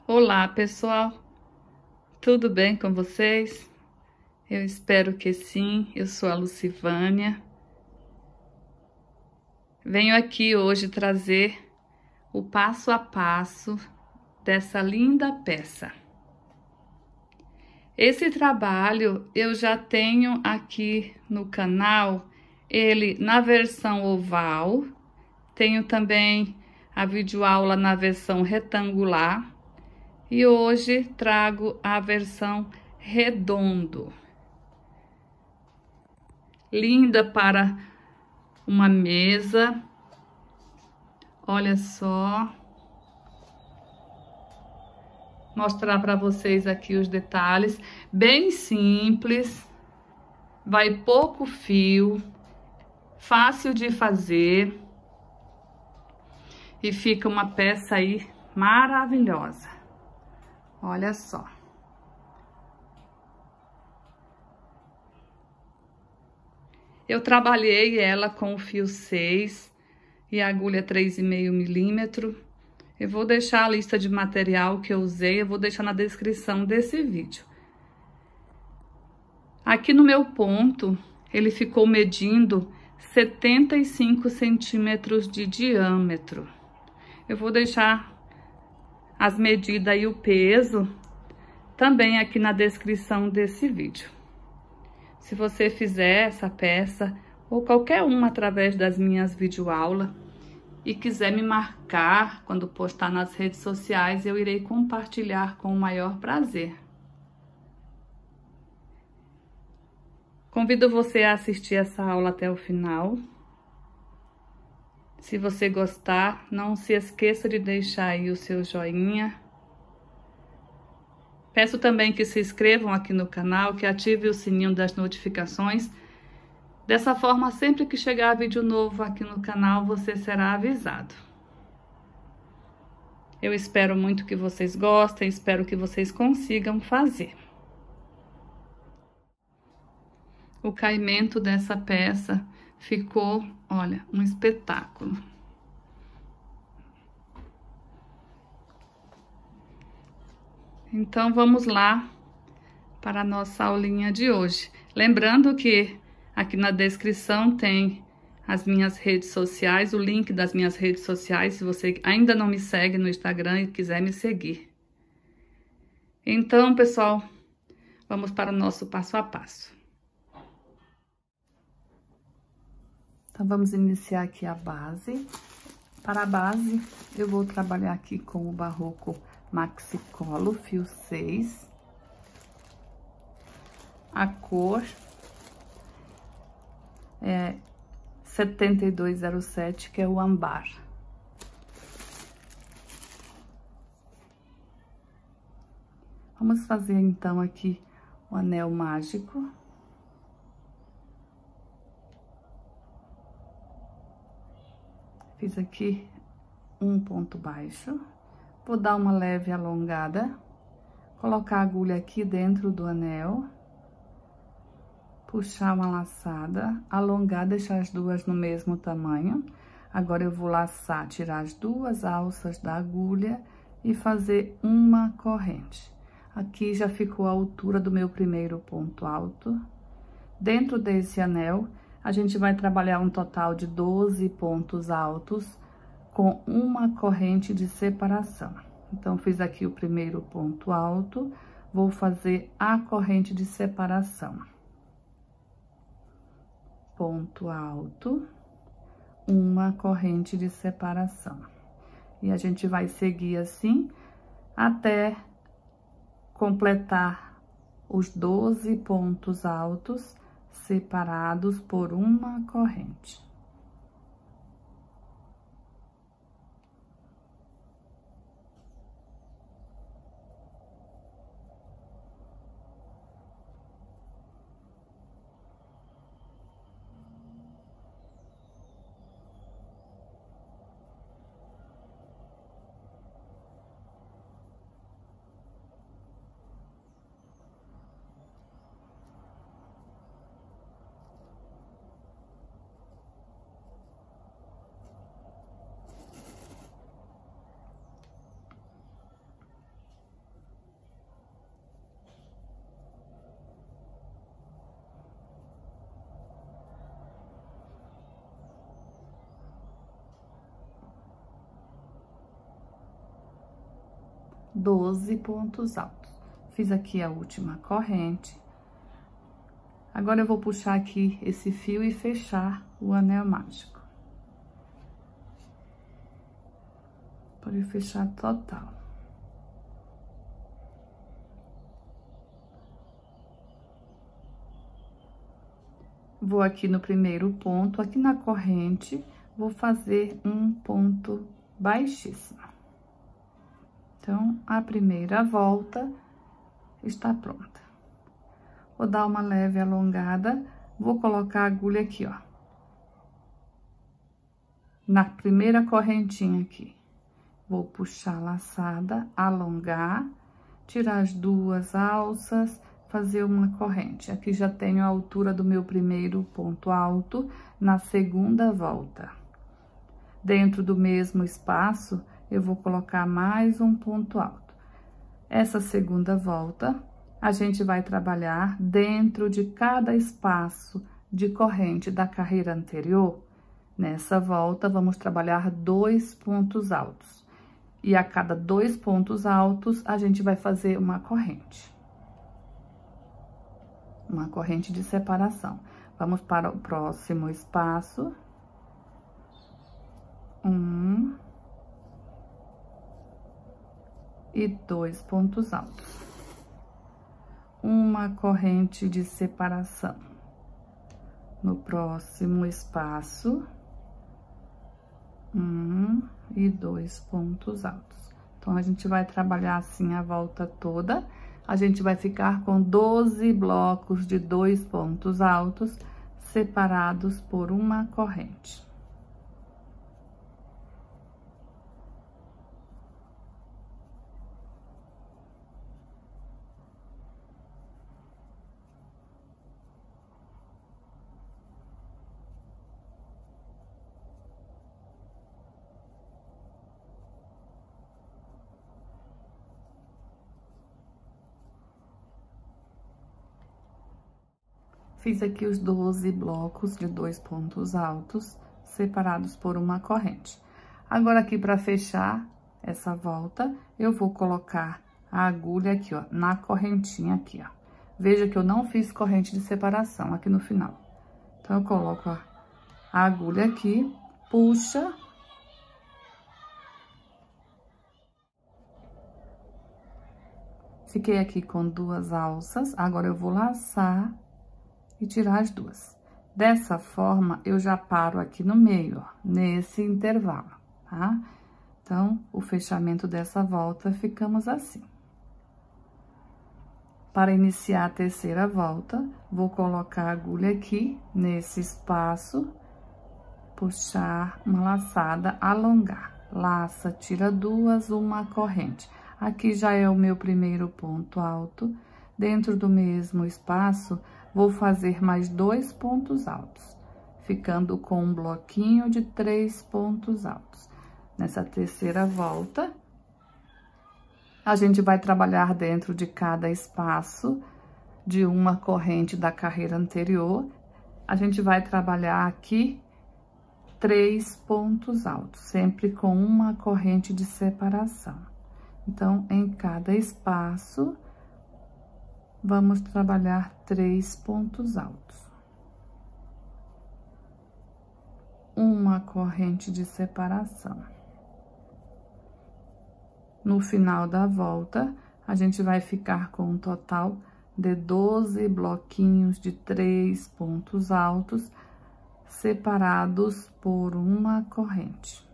Olá, pessoal. Tudo bem com vocês? Eu espero que sim. Eu sou a Lucivânia. Venho aqui hoje trazer o passo a passo dessa linda peça. Esse trabalho eu já tenho aqui no canal, ele na versão oval. Tenho também a videoaula na versão retangular. E hoje trago a versão redondo. Linda para uma mesa. Olha só. Mostrar para vocês aqui os detalhes. Bem simples. Vai pouco fio. Fácil de fazer. E fica uma peça aí maravilhosa. Olha só. Eu trabalhei ela com o fio 6 e a agulha 3,5 milímetro. Eu vou deixar a lista de material que eu usei, eu vou deixar na descrição desse vídeo. Aqui no meu ponto, ele ficou medindo 75 centímetros de diâmetro. Eu vou deixar as medidas e o peso também aqui na descrição desse vídeo. Se você fizer essa peça ou qualquer uma através das minhas videoaulas e quiser me marcar quando postar nas redes sociais, eu irei compartilhar com o maior prazer. Convido você a assistir essa aula até o final. Se você gostar, não se esqueça de deixar aí o seu joinha. Peço também que se inscrevam aqui no canal, que ative o sininho das notificações. Dessa forma, sempre que chegar vídeo novo aqui no canal, você será avisado. Eu espero muito que vocês gostem, espero que vocês consigam fazer. O caimento dessa peça ficou, olha, um espetáculo. Então, vamos lá para a nossa aulinha de hoje. Lembrando que aqui na descrição tem as minhas redes sociais, o link das minhas redes sociais, se você ainda não me segue no Instagram e quiser me seguir. Então, pessoal, vamos para o nosso passo a passo. Então, vamos iniciar aqui a base. Para a base, eu vou trabalhar aqui com o Barroco Maxi Colo, fio 6. A cor é 7207, que é o âmbar. Vamos fazer então aqui o anel mágico. Fiz aqui um ponto baixo. Vou dar uma leve alongada, colocar a agulha aqui dentro do anel, puxar uma laçada, alongar, deixar as duas no mesmo tamanho. Agora eu vou laçar, tirar as duas alças da agulha e fazer uma corrente. Aqui já ficou a altura do meu primeiro ponto alto. Dentro desse anel, a gente vai trabalhar um total de 12 pontos altos com uma corrente de separação. Então, fiz aqui o primeiro ponto alto, vou fazer a corrente de separação. Ponto alto, uma corrente de separação. E a gente vai seguir assim até completar os 12 pontos altos separados por uma corrente. 12 pontos altos. Fiz aqui a última corrente. Agora, eu vou puxar aqui esse fio e fechar o anel mágico. Pode fechar total. Vou aqui no primeiro ponto, aqui na corrente, vou fazer um ponto baixíssimo. Então, a primeira volta está pronta. Vou dar uma leve alongada, vou colocar a agulha aqui, ó. Na primeira correntinha aqui. Vou puxar a laçada, alongar, tirar as duas alças, fazer uma corrente. Aqui já tenho a altura do meu primeiro ponto alto na segunda volta. Dentro do mesmo espaço, eu vou colocar mais um ponto alto. Essa segunda volta, a gente vai trabalhar dentro de cada espaço de corrente da carreira anterior. Nessa volta, vamos trabalhar 2 pontos altos. E a cada 2 pontos altos, a gente vai fazer uma corrente. Uma corrente de separação. Vamos para o próximo espaço. 1 e 2 pontos altos. Uma corrente de separação. No próximo espaço, 1 e 2 pontos altos. Então, a gente vai trabalhar assim a volta toda. A gente vai ficar com 12 blocos de 2 pontos altos, separados por uma corrente. Fiz aqui os 12 blocos de 2 pontos altos, separados por uma corrente. Agora, aqui para fechar essa volta, eu vou colocar a agulha aqui, ó, na correntinha aqui, ó. Veja que eu não fiz corrente de separação aqui no final. Então, eu coloco a agulha aqui, puxa. Fiquei aqui com 2 alças, agora eu vou laçar e tirar as 2. Dessa forma, eu já paro aqui no meio, ó, nesse intervalo, tá? Então, o fechamento dessa volta, ficamos assim. Para iniciar a terceira volta, vou colocar a agulha aqui, nesse espaço, puxar uma laçada, alongar. Laça, tira 2, uma corrente. Aqui já é o meu primeiro ponto alto. Dentro do mesmo espaço, vou fazer mais 2 pontos altos, ficando com um bloquinho de 3 pontos altos. Nessa terceira volta, a gente vai trabalhar dentro de cada espaço de uma corrente da carreira anterior. A gente vai trabalhar aqui 3 pontos altos, sempre com uma corrente de separação. Então, em cada espaço, vamos trabalhar 3 pontos altos. Uma corrente de separação. No final da volta, a gente vai ficar com um total de 12 bloquinhos de 3 pontos altos, separados por uma corrente.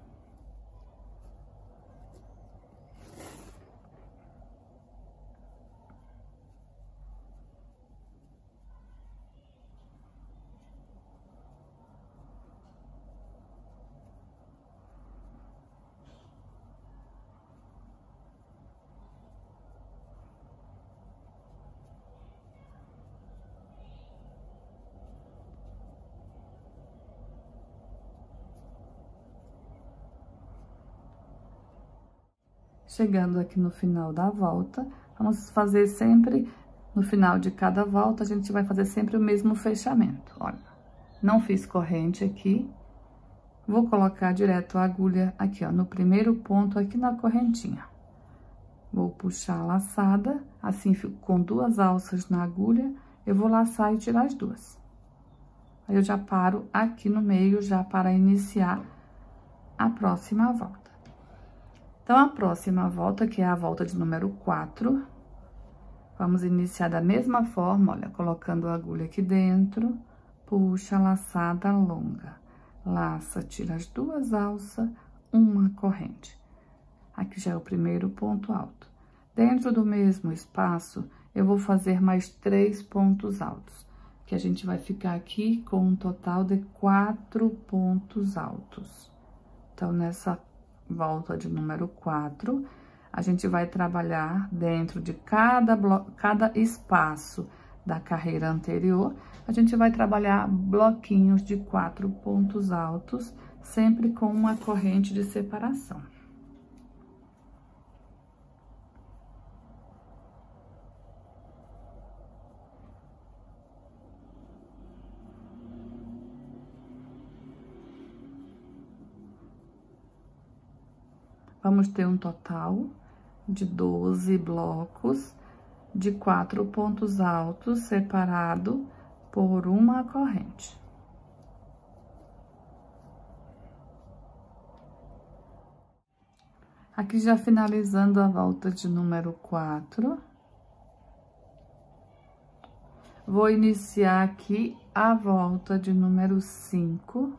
Chegando aqui no final da volta, vamos fazer sempre, no final de cada volta, a gente vai fazer sempre o mesmo fechamento. Olha, não fiz corrente aqui, vou colocar direto a agulha aqui, ó, no primeiro ponto aqui na correntinha. Vou puxar a laçada, assim fico com 2 alças na agulha, eu vou laçar e tirar as 2. Aí, eu já paro aqui no meio, já para iniciar a próxima volta. Então, a próxima volta, que é a volta de número 4, vamos iniciar da mesma forma, olha, colocando a agulha aqui dentro, puxa a laçada longa, laça, tira as 2 alças, uma corrente. Aqui já é o primeiro ponto alto. Dentro do mesmo espaço, eu vou fazer mais 3 pontos altos, que a gente vai ficar aqui com um total de 4 pontos altos. Então, nessa volta de número 4, a gente vai trabalhar dentro de cada espaço da carreira anterior, a gente vai trabalhar bloquinhos de 4 pontos altos, sempre com uma corrente de separação. Vamos ter um total de 12 blocos de 4 pontos altos separado por uma corrente. Aqui já finalizando a volta de número 4. Vou iniciar aqui a volta de número 5.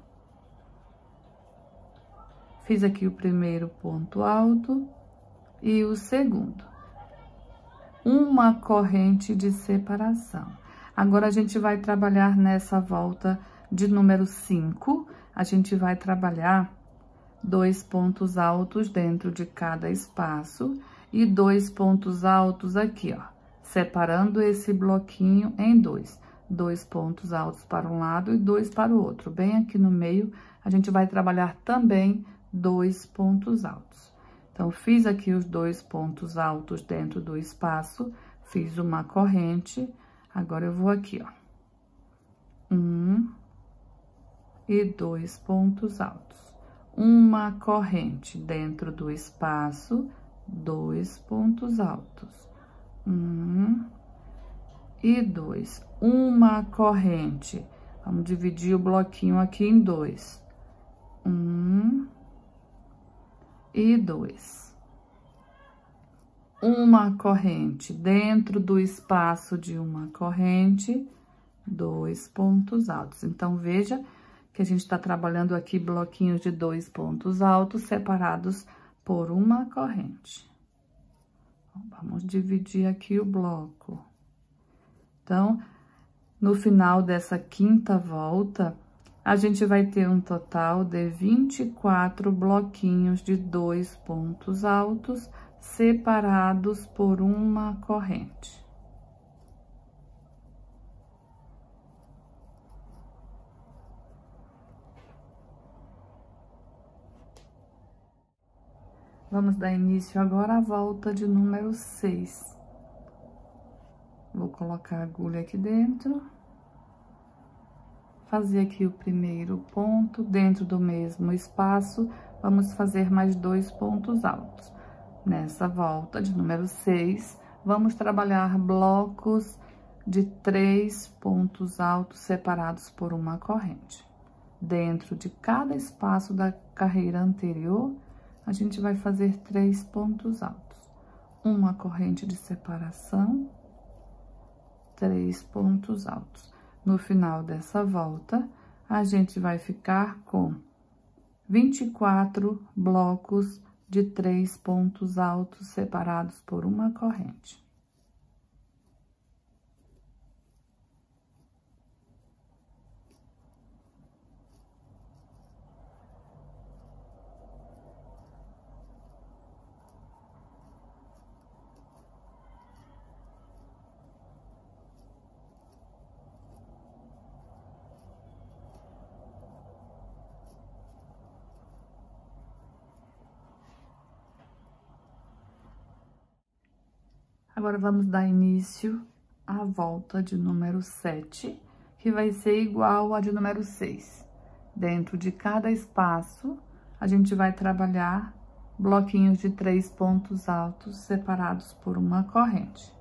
Fiz aqui o primeiro ponto alto e o segundo. Uma corrente de separação. Agora, a gente vai trabalhar nessa volta de número 5, a gente vai trabalhar 2 pontos altos dentro de cada espaço e 2 pontos altos aqui, ó, separando esse bloquinho em 2. 2 pontos altos para um lado e 2 para o outro. Bem aqui no meio, a gente vai trabalhar também 2 pontos altos. Então, fiz aqui os 2 pontos altos dentro do espaço, fiz uma corrente, agora eu vou aqui, ó. 1 e 2 pontos altos. Uma corrente dentro do espaço, 2 pontos altos. 1 e 2. Uma corrente. Vamos dividir o bloquinho aqui em 2. 1 e 2. Uma corrente dentro do espaço de uma corrente, 2 pontos altos. Então, veja que a gente tá trabalhando aqui bloquinhos de 2 pontos altos separados por uma corrente. Vamos dividir aqui o bloco. Então, no final dessa 5ª volta, a gente vai ter um total de 24 bloquinhos de 2 pontos altos separados por uma corrente. Vamos dar início agora à volta de número 6. Vou colocar a agulha aqui dentro. Fazer aqui o primeiro ponto, dentro do mesmo espaço, vamos fazer mais 2 pontos altos. Nessa volta de número 6, vamos trabalhar blocos de 3 pontos altos separados por uma corrente. Dentro de cada espaço da carreira anterior, a gente vai fazer 3 pontos altos. Uma corrente de separação, 3 pontos altos. No final dessa volta, a gente vai ficar com 24 blocos de 3 pontos altos separados por uma corrente. Agora, vamos dar início à volta de número 7, que vai ser igual à de número 6. Dentro de cada espaço, a gente vai trabalhar bloquinhos de 3 pontos altos separados por uma corrente.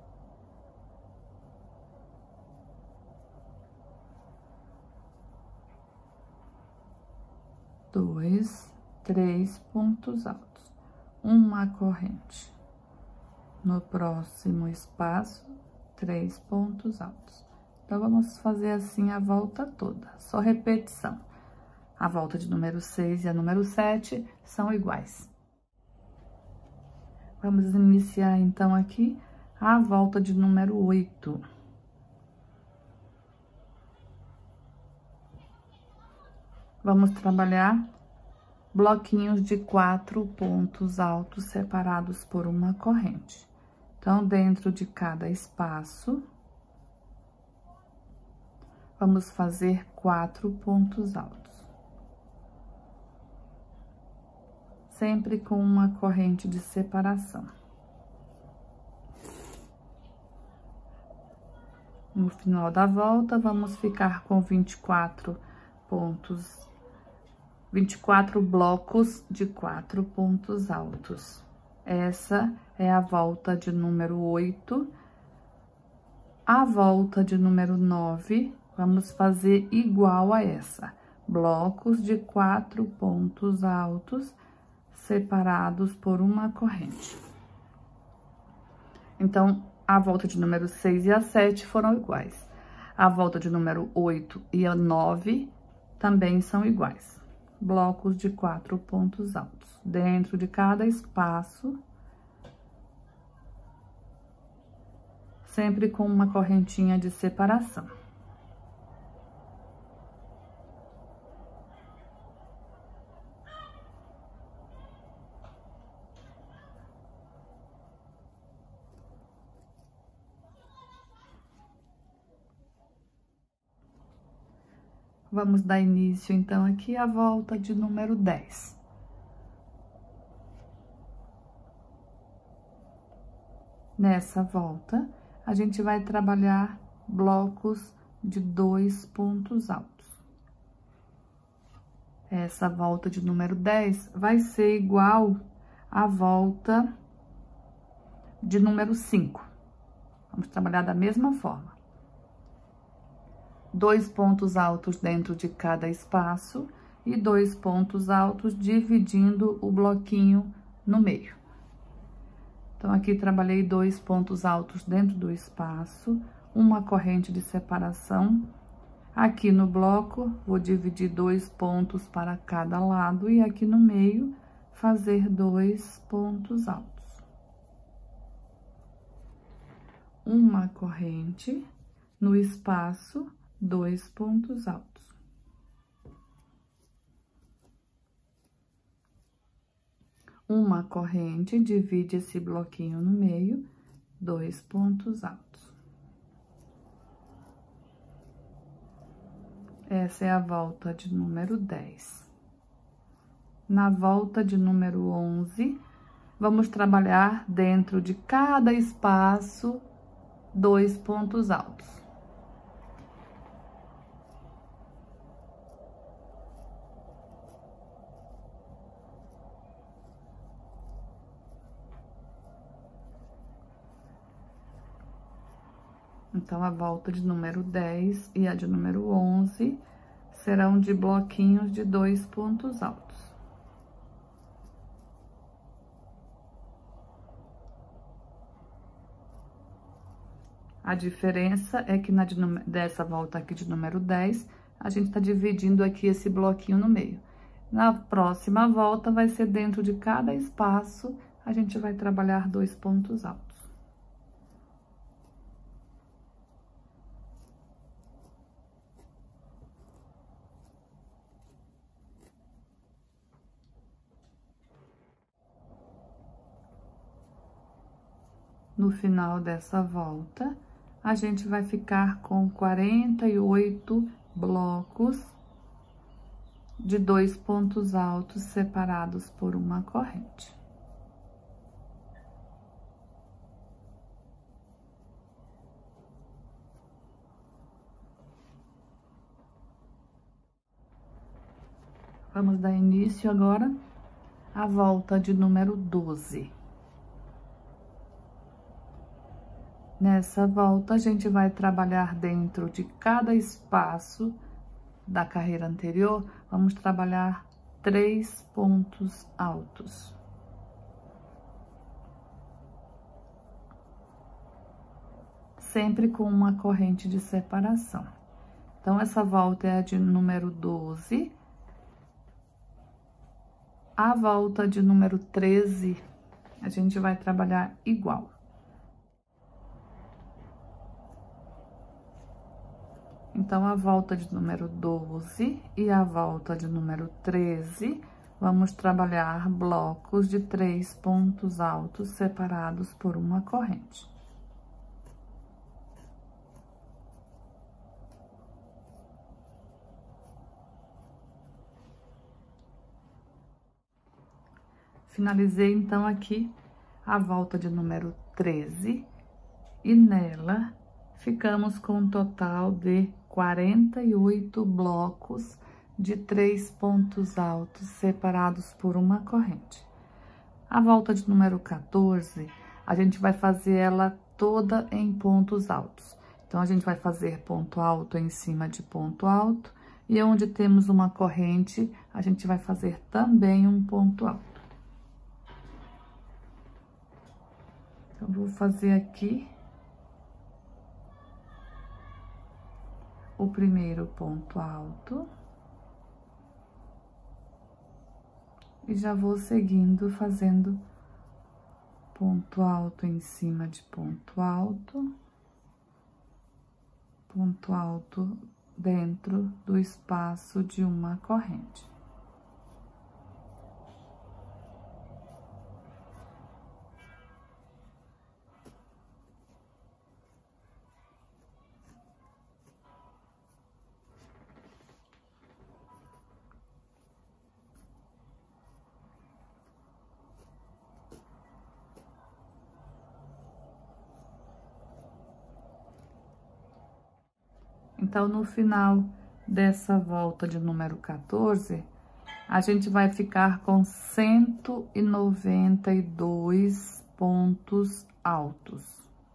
Dois, 3 pontos altos, uma corrente. No próximo espaço, 3 pontos altos. Então, vamos fazer assim a volta toda, só repetição. A volta de número 6 e a número 7 são iguais. Vamos iniciar, então, aqui a volta de número 8. Vamos trabalhar bloquinhos de 4 pontos altos separados por uma corrente. Então, dentro de cada espaço, vamos fazer 4 pontos altos. Sempre com uma corrente de separação. No final da volta, vamos ficar com 24 blocos de 4 pontos altos. Essa é a volta de número 8. A volta de número 9, vamos fazer igual a essa. Blocos de 4 pontos altos separados por uma corrente. Então, a volta de número 6 e a 7 foram iguais. A volta de número 8 e a 9 também são iguais. Blocos de 4 pontos altos. Dentro de cada espaço, sempre com uma correntinha de separação. Vamos dar início, então, aqui à volta de número 10. Nessa volta, a gente vai trabalhar blocos de 2 pontos altos. Essa volta de número 10 vai ser igual à volta de número 5. Vamos trabalhar da mesma forma. 2 pontos altos dentro de cada espaço e 2 pontos altos dividindo o bloquinho no meio. Então, aqui trabalhei 2 pontos altos dentro do espaço, uma corrente de separação. Aqui no bloco, vou dividir 2 pontos para cada lado e aqui no meio, fazer 2 pontos altos. Uma corrente no espaço, 2 pontos altos. Uma corrente divide esse bloquinho no meio, 2 pontos altos. Essa é a volta de número 10. Na volta de número 11, vamos trabalhar dentro de cada espaço 2 pontos altos. Então, a volta de número 10 e a de número 11 serão de bloquinhos de 2 pontos altos. A diferença é que dessa volta aqui de número 10, a gente tá dividindo aqui esse bloquinho no meio. Na próxima volta, vai ser dentro de cada espaço, a gente vai trabalhar 2 pontos altos. No final dessa volta, a gente vai ficar com 48 blocos de 2 pontos altos separados por uma corrente. Vamos dar início agora a volta de número 12. Nessa volta, a gente vai trabalhar dentro de cada espaço da carreira anterior, vamos trabalhar 3 pontos altos. Sempre com uma corrente de separação. Então, essa volta é a de número 12. A volta de número 13, a gente vai trabalhar igual. Então, a volta de número 12 e a volta de número 13, vamos trabalhar blocos de 3 pontos altos separados por uma corrente. Finalizei, então, aqui a volta de número 13 e nela ficamos com um total de 48 blocos de 3 pontos altos separados por uma corrente. A volta de número 14, a gente vai fazer ela toda em pontos altos. Então, a gente vai fazer ponto alto em cima de ponto alto e onde temos uma corrente, a gente vai fazer também um ponto alto. Então, vou fazer aqui o primeiro ponto alto e já vou seguindo fazendo ponto alto em cima de ponto alto dentro do espaço de uma corrente. Então, no final dessa volta de número 14, a gente vai ficar com 192 pontos altos.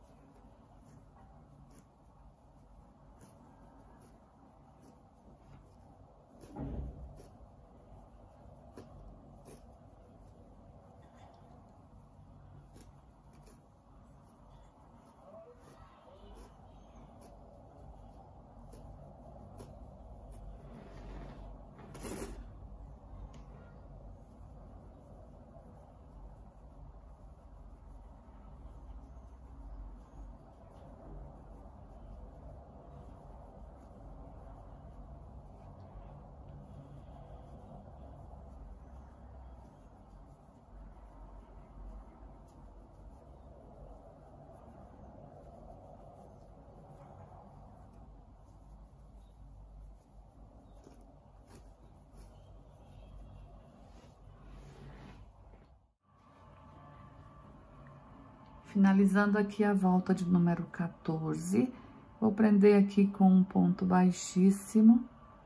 Finalizando aqui a volta de número 14, vou prender aqui com um ponto baixíssimo.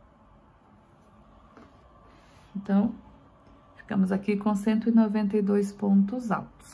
Então, ficamos aqui com 192 pontos altos.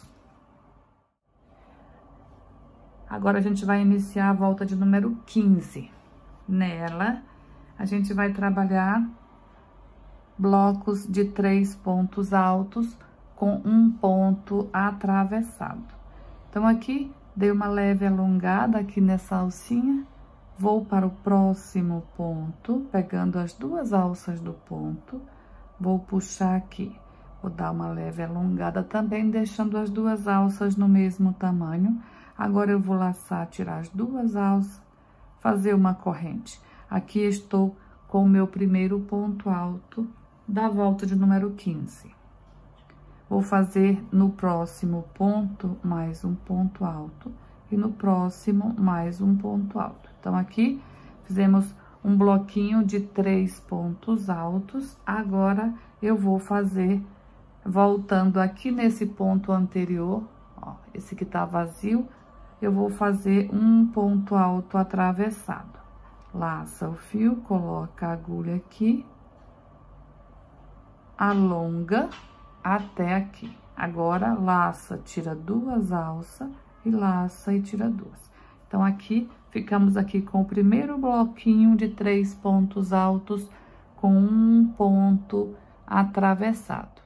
Agora, a gente vai iniciar a volta de número 15. Nela, a gente vai trabalhar blocos de 3 pontos altos com um ponto atravessado. Então, aqui, dei uma leve alongada aqui nessa alcinha, vou para o próximo ponto, pegando as 2 alças do ponto, vou puxar aqui. Vou dar uma leve alongada também, deixando as 2 alças no mesmo tamanho. Agora, eu vou laçar, tirar as 2 alças, fazer uma corrente. Aqui, estou com o meu primeiro ponto alto da volta de número 15. Vou fazer no próximo ponto mais um ponto alto e no próximo mais um ponto alto. Então, aqui fizemos um bloquinho de 3 pontos altos. Agora, eu vou fazer, voltando aqui nesse ponto anterior, ó, esse que tá vazio, eu vou fazer um ponto alto atravessado. Laça o fio, coloca a agulha aqui, alonga até aqui. Agora, laça, tira 2 alças e laça e tira 2. Então, aqui, ficamos aqui com o primeiro bloquinho de 3 pontos altos com um ponto atravessado.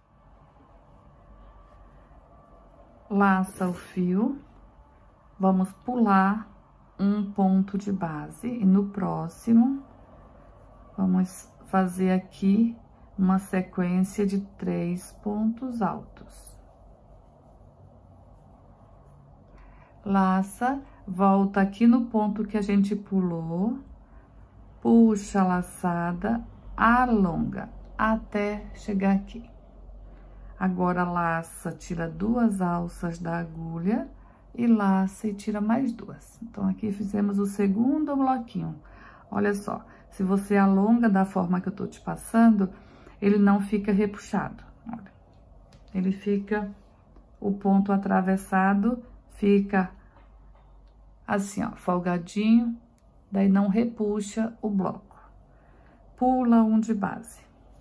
Laça o fio, vamos pular um ponto de base e no próximo, vamos fazer aqui uma sequência de 3 pontos altos. Laça, volta aqui no ponto que a gente pulou, puxa a laçada, alonga até chegar aqui. Agora, laça, tira 2 alças da agulha e laça e tira mais 2. Então, aqui fizemos o segundo bloquinho. Olha só, se você alonga da forma que eu tô te passando, ele não fica repuxado, olha. Ele fica, o ponto atravessado fica assim, ó, folgadinho, daí não repuxa o bloco. Pula um de base.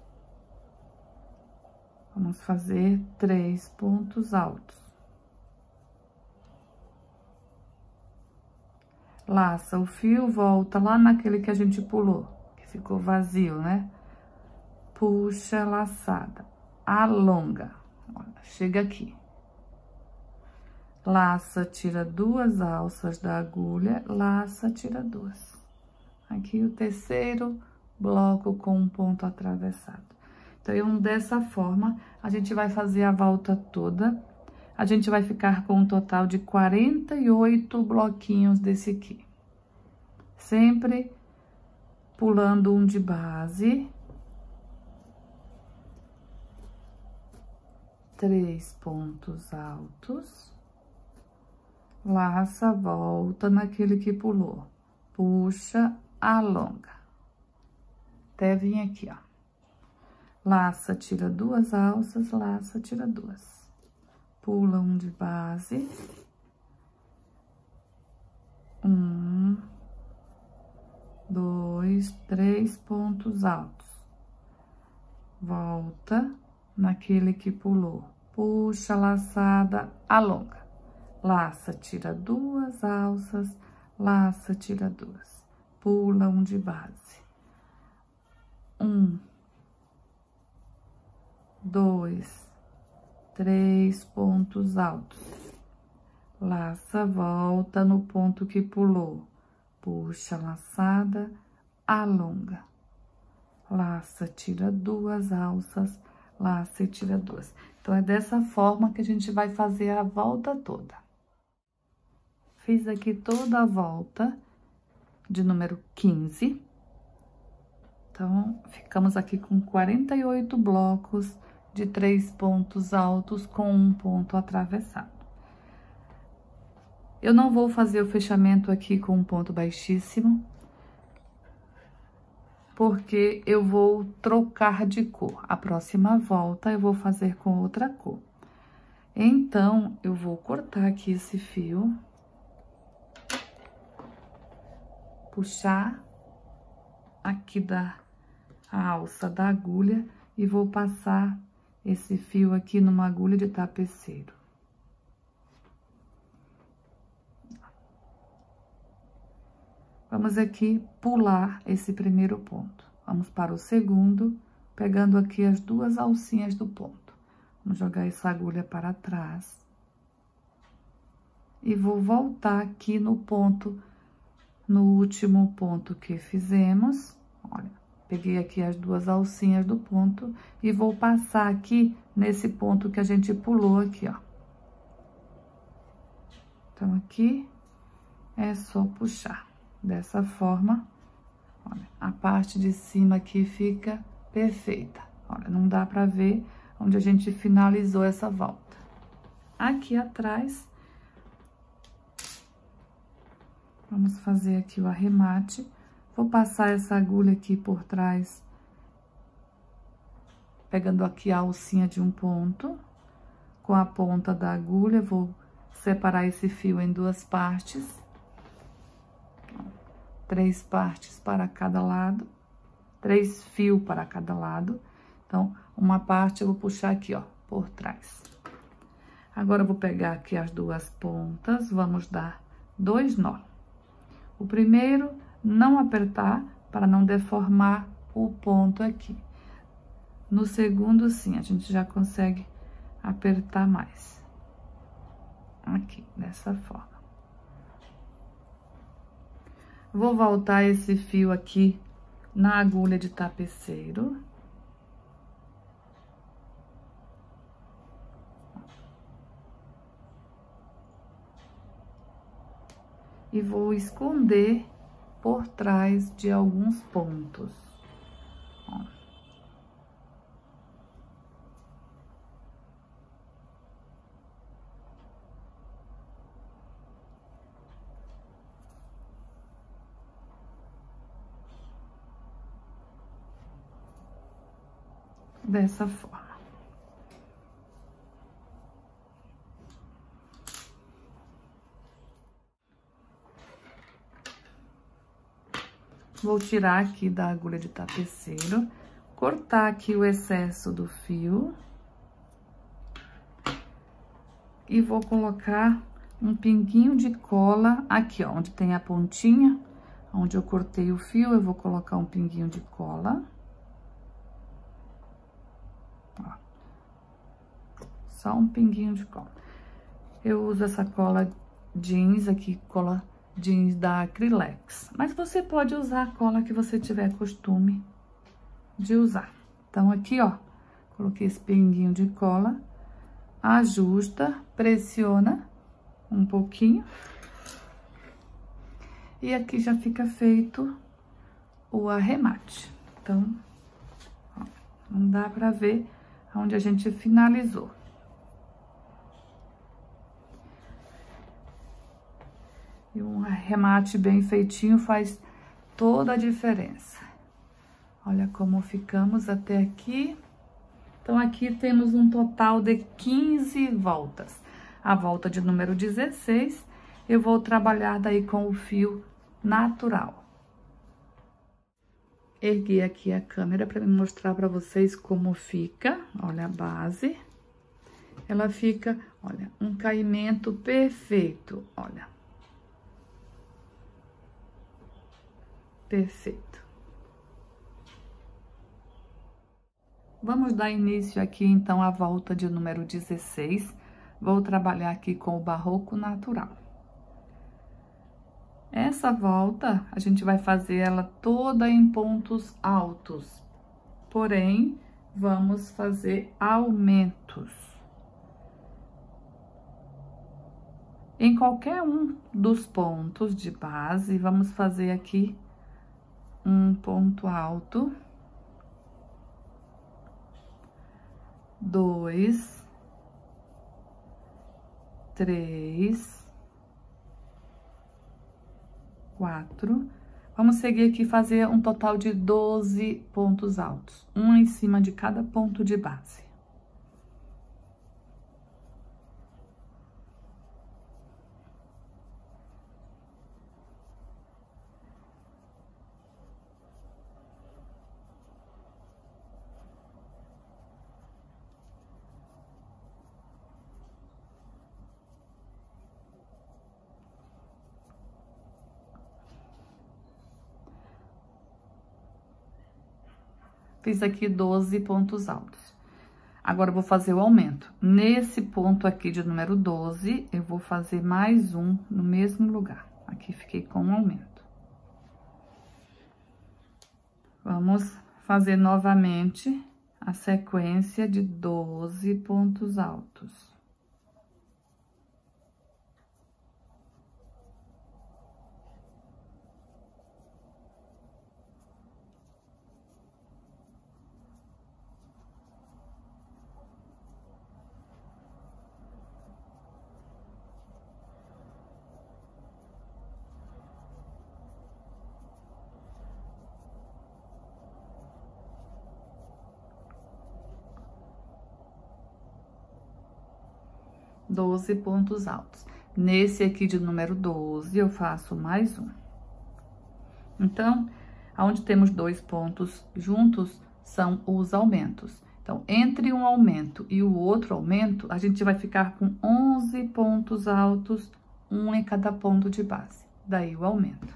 Vamos fazer 3 pontos altos. Laça o fio, volta lá naquele que a gente pulou, que ficou vazio, né? Puxa a laçada, alonga, olha, chega aqui. Laça, tira 2 alças da agulha, laça, tira 2. Aqui o terceiro bloco com um ponto atravessado. Então, dessa forma, a gente vai fazer a volta toda. A gente vai ficar com um total de 48 bloquinhos desse aqui. Sempre pulando um de base. 3 pontos altos. Laça, volta naquele que pulou. Puxa, alonga. Até vir aqui, ó. Laça, tira 2 alças, laça, tira 2. Pula um de base. 1, 2, 3 pontos altos. Volta naquele que pulou. Puxa a laçada, alonga. Laça, tira 2 alças, laça, tira 2. Pula um de base. 1, 2, 3 pontos altos. Laça, volta no ponto que pulou. Puxa a laçada, alonga. Laça, tira 2 alças, laça e tira 2. Então, é dessa forma que a gente vai fazer a volta toda. Fiz aqui toda a volta de número 15. Então, ficamos aqui com 48 blocos de 3 pontos altos com um ponto atravessado. Eu não vou fazer o fechamento aqui com um ponto baixíssimo, porque eu vou trocar de cor. A próxima volta eu vou fazer com outra cor. Então, eu vou cortar aqui esse fio, puxar aqui da alça da agulha e vou passar esse fio aqui numa agulha de tapeceiro. Vamos aqui pular esse primeiro ponto. Vamos para o segundo, pegando aqui as 2 alcinhas do ponto. Vamos jogar essa agulha para trás. E vou voltar aqui no ponto, no último ponto que fizemos. Olha, peguei aqui as 2 alcinhas do ponto e vou passar aqui nesse ponto que a gente pulou aqui, ó. Então, aqui é só puxar. Dessa forma, olha, a parte de cima aqui fica perfeita. Olha, não dá pra ver onde a gente finalizou essa volta. Aqui atrás, vamos fazer aqui o arremate. Vou passar essa agulha aqui por trás, pegando aqui a alcinha de um ponto. Com a ponta da agulha, vou separar esse fio em 2 partes. 3 partes para cada lado, 3 fios para cada lado. Então, uma parte eu vou puxar aqui, ó, por trás. Agora, eu vou pegar aqui as duas pontas, vamos dar 2 nó. O primeiro, não apertar, para não deformar o ponto aqui. No segundo, sim, a gente já consegue apertar mais. Aqui, dessa forma. Vou voltar esse fio aqui na agulha de tapeceiro. E vou esconder por trás de alguns pontos. Ó. Dessa forma. Vou tirar aqui da agulha de tapeceiro, cortar aqui o excesso do fio. E vou colocar um pinguinho de cola aqui, ó, onde tem a pontinha, onde eu cortei o fio, eu vou colocar um pinguinho de cola. Ó. Só um pinguinho de cola. Eu uso essa cola jeans aqui, cola jeans da Acrylex. Mas você pode usar a cola que você tiver costume de usar. Então, aqui, ó, coloquei esse pinguinho de cola, ajusta, pressiona um pouquinho. E aqui já fica feito o arremate. Então, ó, não dá pra ver onde a gente finalizou. E um arremate bem feitinho faz toda a diferença. Olha como ficamos até aqui. Então, aqui temos um total de 15 voltas. A volta de número 16, eu vou trabalhar daí com o fio natural. Ergui aqui a câmera para mostrar para vocês como fica. Olha a base. Ela fica, olha, um caimento perfeito, olha. Perfeito. Vamos dar início aqui, então, à volta de número 16. Vou trabalhar aqui com o barroco natural. Essa volta, a gente vai fazer ela toda em pontos altos. Porém, vamos fazer aumentos. Em qualquer um dos pontos de base, vamos fazer aqui um ponto alto, 2, 3, 4. Vamos seguir aqui e fazer um total de 12 pontos altos, um em cima de cada ponto de base. Fiz aqui 12 pontos altos. Agora, eu vou fazer o aumento. Nesse ponto aqui de número 12, eu vou fazer mais um no mesmo lugar. Aqui, fiquei com um aumento. Vamos fazer novamente a sequência de 12 pontos altos. Doze pontos altos. Nesse aqui de número 12, eu faço mais um. Então, aonde temos 2 pontos juntos, são os aumentos. Então, entre um aumento e o outro aumento, a gente vai ficar com 11 pontos altos, um em cada ponto de base. Daí o aumento.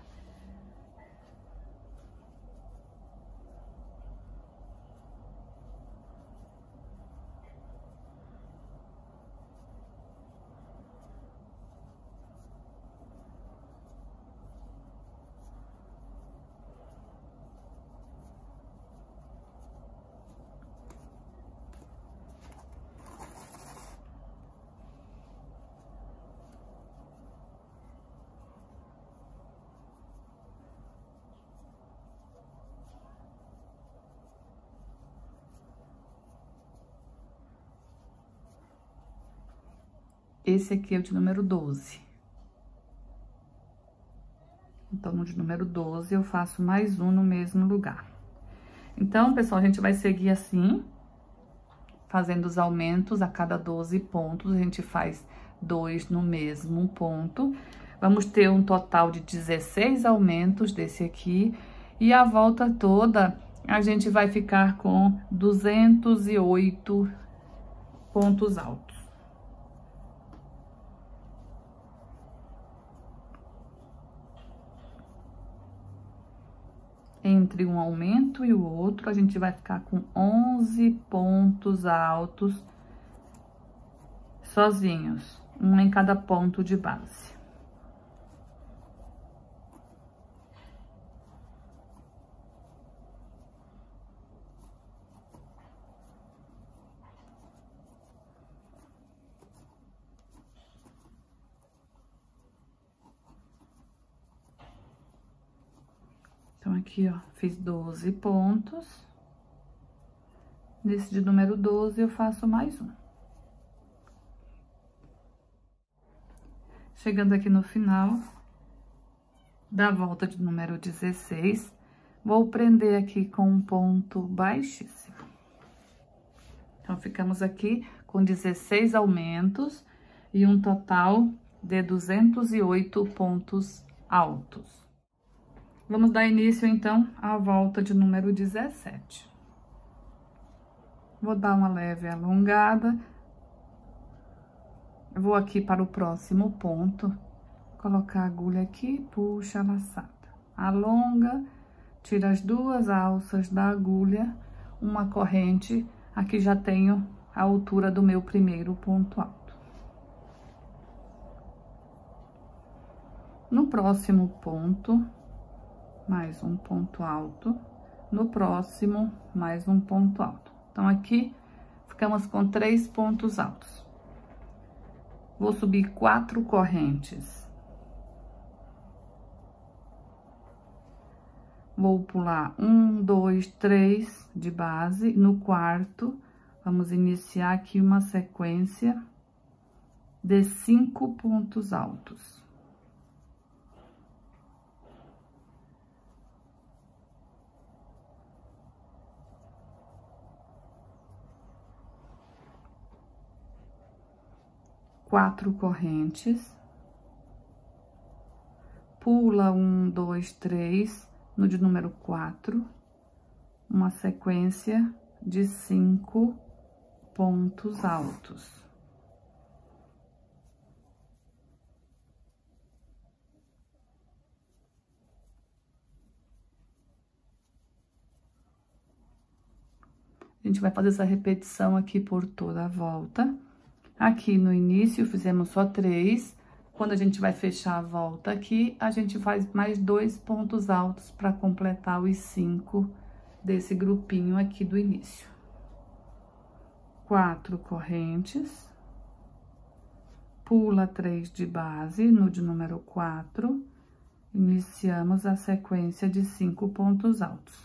Esse aqui é o de número 12. Então, no de número 12, eu faço mais um no mesmo lugar. Então, pessoal, a gente vai seguir assim, fazendo os aumentos a cada 12 pontos. A gente faz 2 no mesmo ponto. Vamos ter um total de 16 aumentos desse aqui. E a volta toda, a gente vai ficar com 208 pontos altos. Entre um aumento e o outro, a gente vai ficar com 11 pontos altos sozinhos, um em cada ponto de base. Então, aqui, ó, fiz 12 pontos. Nesse de número 12, eu faço mais um. Chegando aqui no final da volta de número 16, vou prender aqui com um ponto baixíssimo. Então, ficamos aqui com 16 aumentos e um total de 208 pontos altos. Vamos dar início, então, à volta de número 17. Vou dar uma leve alongada. Vou aqui para o próximo ponto, colocar a agulha aqui, puxa a laçada. Alonga, tira as 2 alças da agulha, uma corrente. Aqui já tenho a altura do meu primeiro ponto alto. No próximo ponto, mais um ponto alto, no próximo, mais um ponto alto. Então, aqui, ficamos com 3 pontos altos. Vou subir 4 correntes. Vou pular 1, 2, 3 de base. No quarto, vamos iniciar aqui uma sequência de 5 pontos altos. Quatro correntes, pula 1, 2, 3, no de número 4, uma sequência de 5 pontos altos. A gente vai fazer essa repetição aqui por toda a volta. Aqui no início, fizemos só 3. Quando a gente vai fechar a volta aqui, a gente faz mais 2 pontos altos para completar os 5 desse grupinho aqui do início. 4 correntes. Pula 3 de base, no de número 4. Iniciamos a sequência de 5 pontos altos.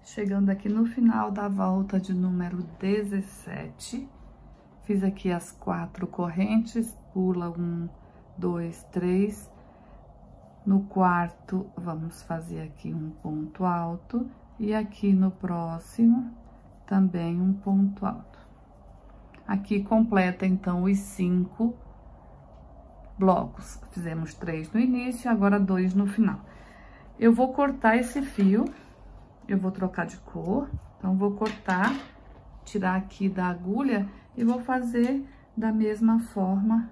Chegando aqui no final da volta de número 17, fiz aqui as 4 correntes, pula 1, 2, 3. No quarto, vamos fazer aqui um ponto alto e aqui no próximo também um ponto alto. Aqui completa então os 5 blocos. Fizemos 3 no início, agora 2 no final. Eu vou cortar esse fio. Eu vou trocar de cor, então vou cortar, tirar aqui da agulha e vou fazer da mesma forma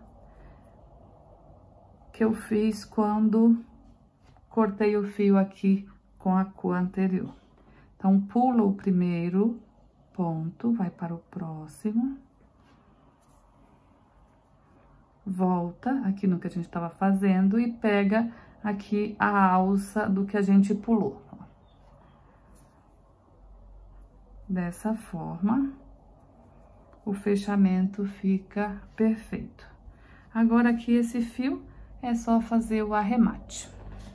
que eu fiz quando cortei o fio aqui com a cor anterior. Então, pula o primeiro ponto, vai para o próximo. Volta aqui no que a gente estava fazendo e pega aqui a alça do que a gente pulou. Dessa forma, o fechamento fica perfeito. Agora, aqui esse fio é só fazer o arremate.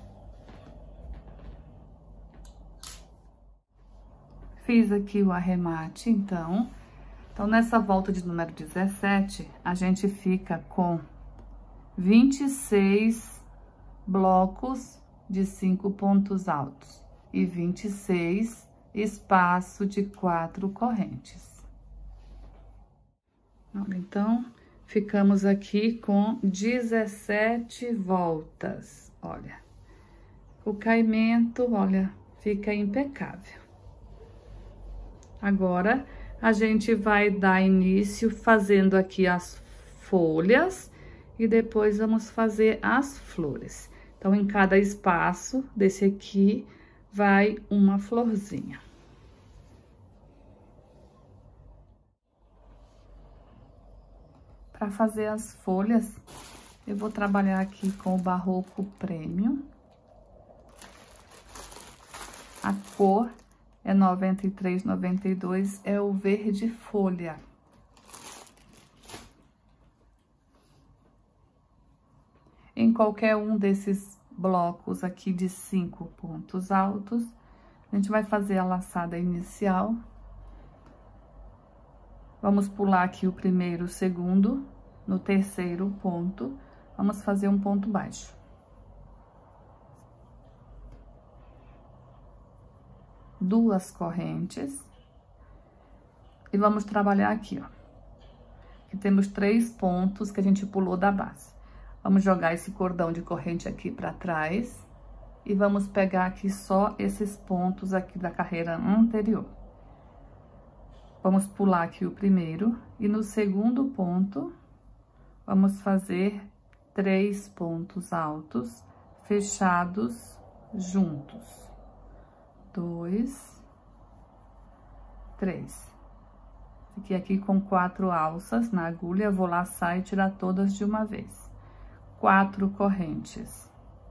Fiz aqui o arremate, então. Então, nessa volta de número 17, a gente fica com 26 blocos de 5 pontos altos e 26 espaço de 4 correntes. Então, ficamos aqui com 17 voltas. Olha, o caimento, olha, fica impecável. Agora, a gente vai dar início fazendo aqui as folhas e depois vamos fazer as flores. Então, em cada espaço desse aqui, vai uma florzinha. Para fazer as folhas, eu vou trabalhar aqui com o Barroco Premium. A cor é 9392, é o verde folha. Em qualquer um desses blocos aqui de 5 pontos altos, a gente vai fazer a laçada inicial. Vamos pular aqui o primeiro, o segundo, no terceiro ponto, vamos fazer um ponto baixo. Duas correntes. E vamos trabalhar aqui, ó. Aqui temos 3 pontos que a gente pulou da base. Vamos jogar esse cordão de corrente aqui pra trás. E vamos pegar aqui só esses pontos aqui da carreira anterior. Vamos pular aqui o primeiro e no segundo ponto, vamos fazer 3 pontos altos fechados juntos. 2, 3. Fiquei aqui com 4 alças na agulha, vou laçar e tirar todas de uma vez. 4 correntes.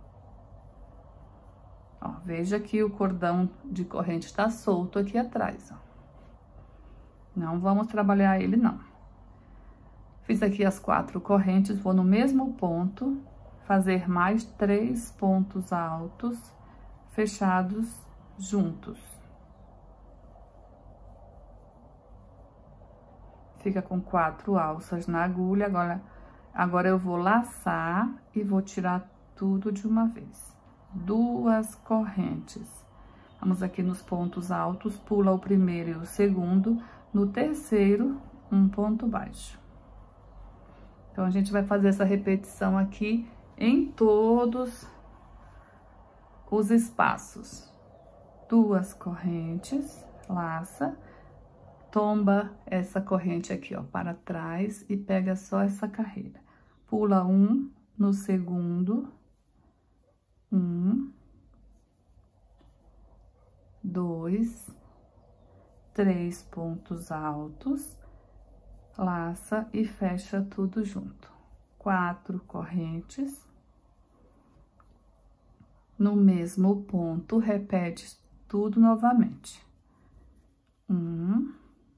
Ó, veja que o cordão de corrente tá solto aqui atrás, ó. Não vamos trabalhar ele, não. Fiz aqui as 4 correntes, vou no mesmo ponto, fazer mais 3 pontos altos, fechados juntos. Fica com 4 alças na agulha, agora eu vou laçar e vou tirar tudo de uma vez. 2 correntes. Vamos aqui nos pontos altos, pula o primeiro e o segundo. No terceiro, um ponto baixo. Então, a gente vai fazer essa repetição aqui em todos os espaços. 2 correntes, laça, tomba essa corrente aqui, ó, para trás e pega só essa carreira. Pula 1 no segundo, 1, 2, 3 pontos altos, laça e fecha tudo junto. 4 correntes. No mesmo ponto, repete tudo novamente. 1,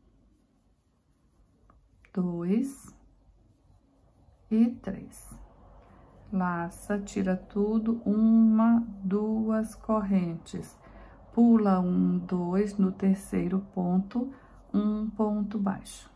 2 e 3. Laça, tira tudo, 1, 2 correntes. pula 1, 2, no terceiro ponto, um ponto baixo.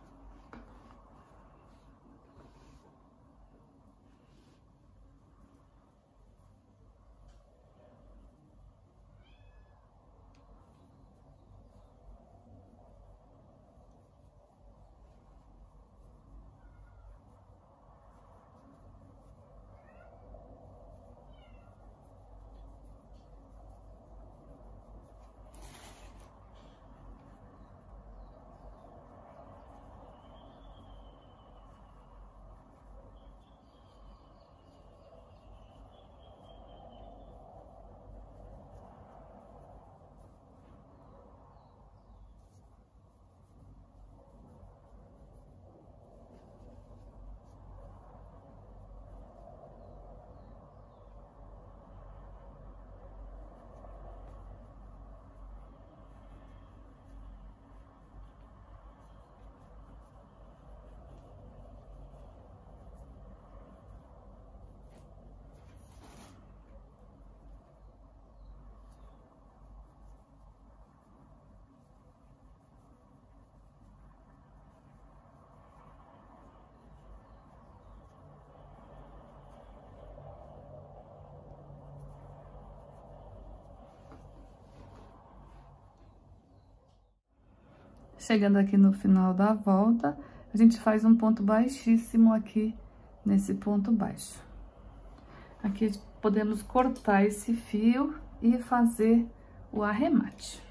Chegando aqui no final da volta, a gente faz um ponto baixíssimo aqui, nesse ponto baixo. Aqui podemos cortar esse fio e fazer o arremate.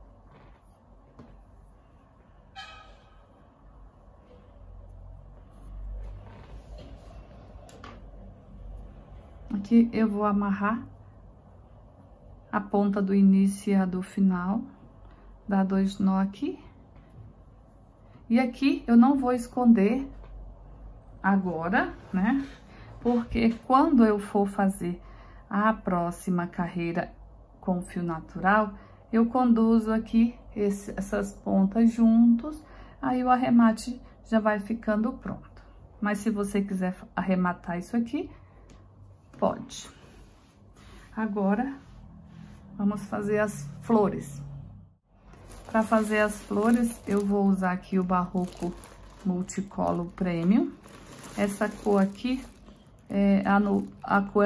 Aqui eu vou amarrar a ponta do início e a do final, dar 2 nó aqui. E aqui eu não vou esconder agora, né? Porque quando eu for fazer a próxima carreira com fio natural, eu conduzo aqui essas pontas juntos, aí o arremate já vai ficando pronto. Mas se você quiser arrematar isso aqui, pode. Agora, vamos fazer as flores. Para fazer as flores, eu vou usar aqui o Barroco Multicolor Premium. Essa cor aqui, a cor é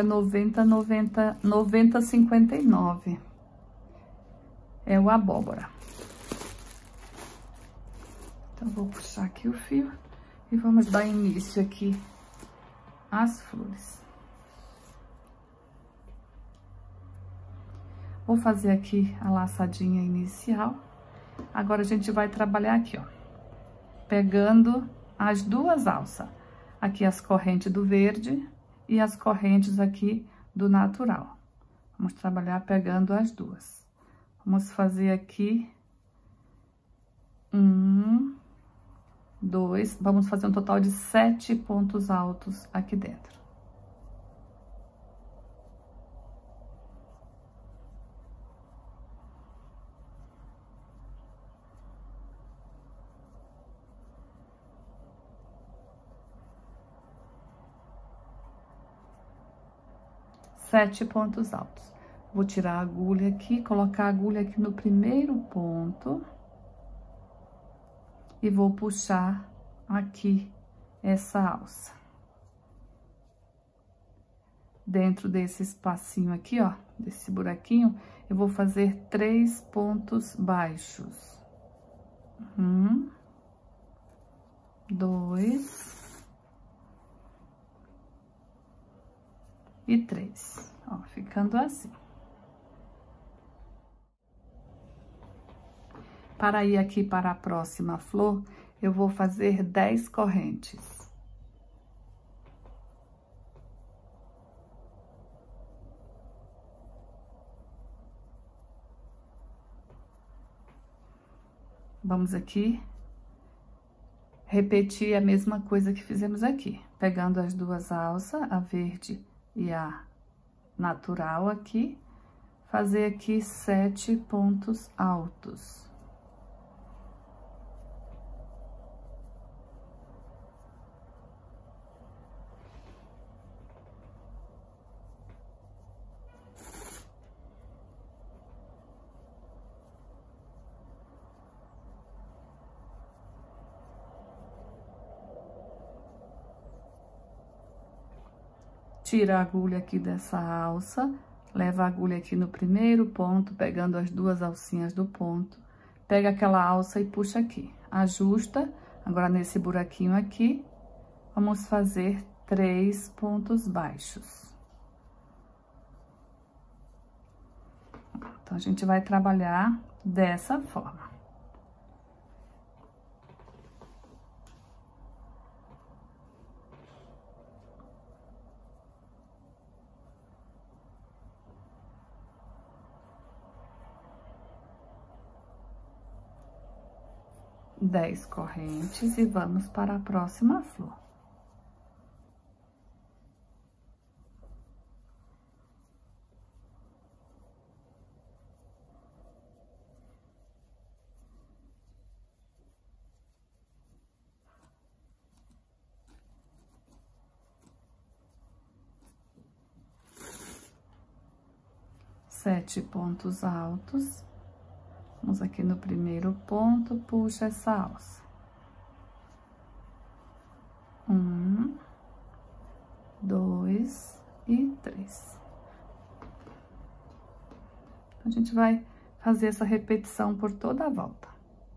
9059. É o abóbora. Então, vou puxar aqui o fio e vamos dar início aqui às flores. Vou fazer aqui a laçadinha inicial. Agora, a gente vai trabalhar aqui, ó, pegando as 2 alças. Aqui as correntes do verde e as correntes aqui do natural. Vamos trabalhar pegando as 2. Vamos fazer aqui 1, 2, vamos fazer um total de 7 pontos altos aqui dentro. Sete pontos altos. Vou tirar a agulha aqui, colocar a agulha aqui no primeiro ponto. E vou puxar aqui essa alça. Dentro desse espacinho aqui, ó, desse buraquinho, eu vou fazer 3 pontos baixos. 1, 2... e 3, ó, ficando assim. Para ir aqui para a próxima flor, eu vou fazer 10 correntes. Vamos aqui repetir a mesma coisa que fizemos aqui, pegando as 2 alças, a verde e a natural aqui, fazer aqui 7 pontos altos. tira a agulha aqui dessa alça, leva a agulha aqui no primeiro ponto, pegando as duas alcinhas do ponto, pega aquela alça e puxa aqui, ajusta. Agora, nesse buraquinho aqui, vamos fazer 3 pontos baixos. Então, a gente vai trabalhar dessa forma. Dez correntes e vamos para a próxima flor. Sete pontos altos. Vamos aqui no primeiro ponto, puxa essa alça. 1, 2 e 3. A gente vai fazer essa repetição por toda a volta.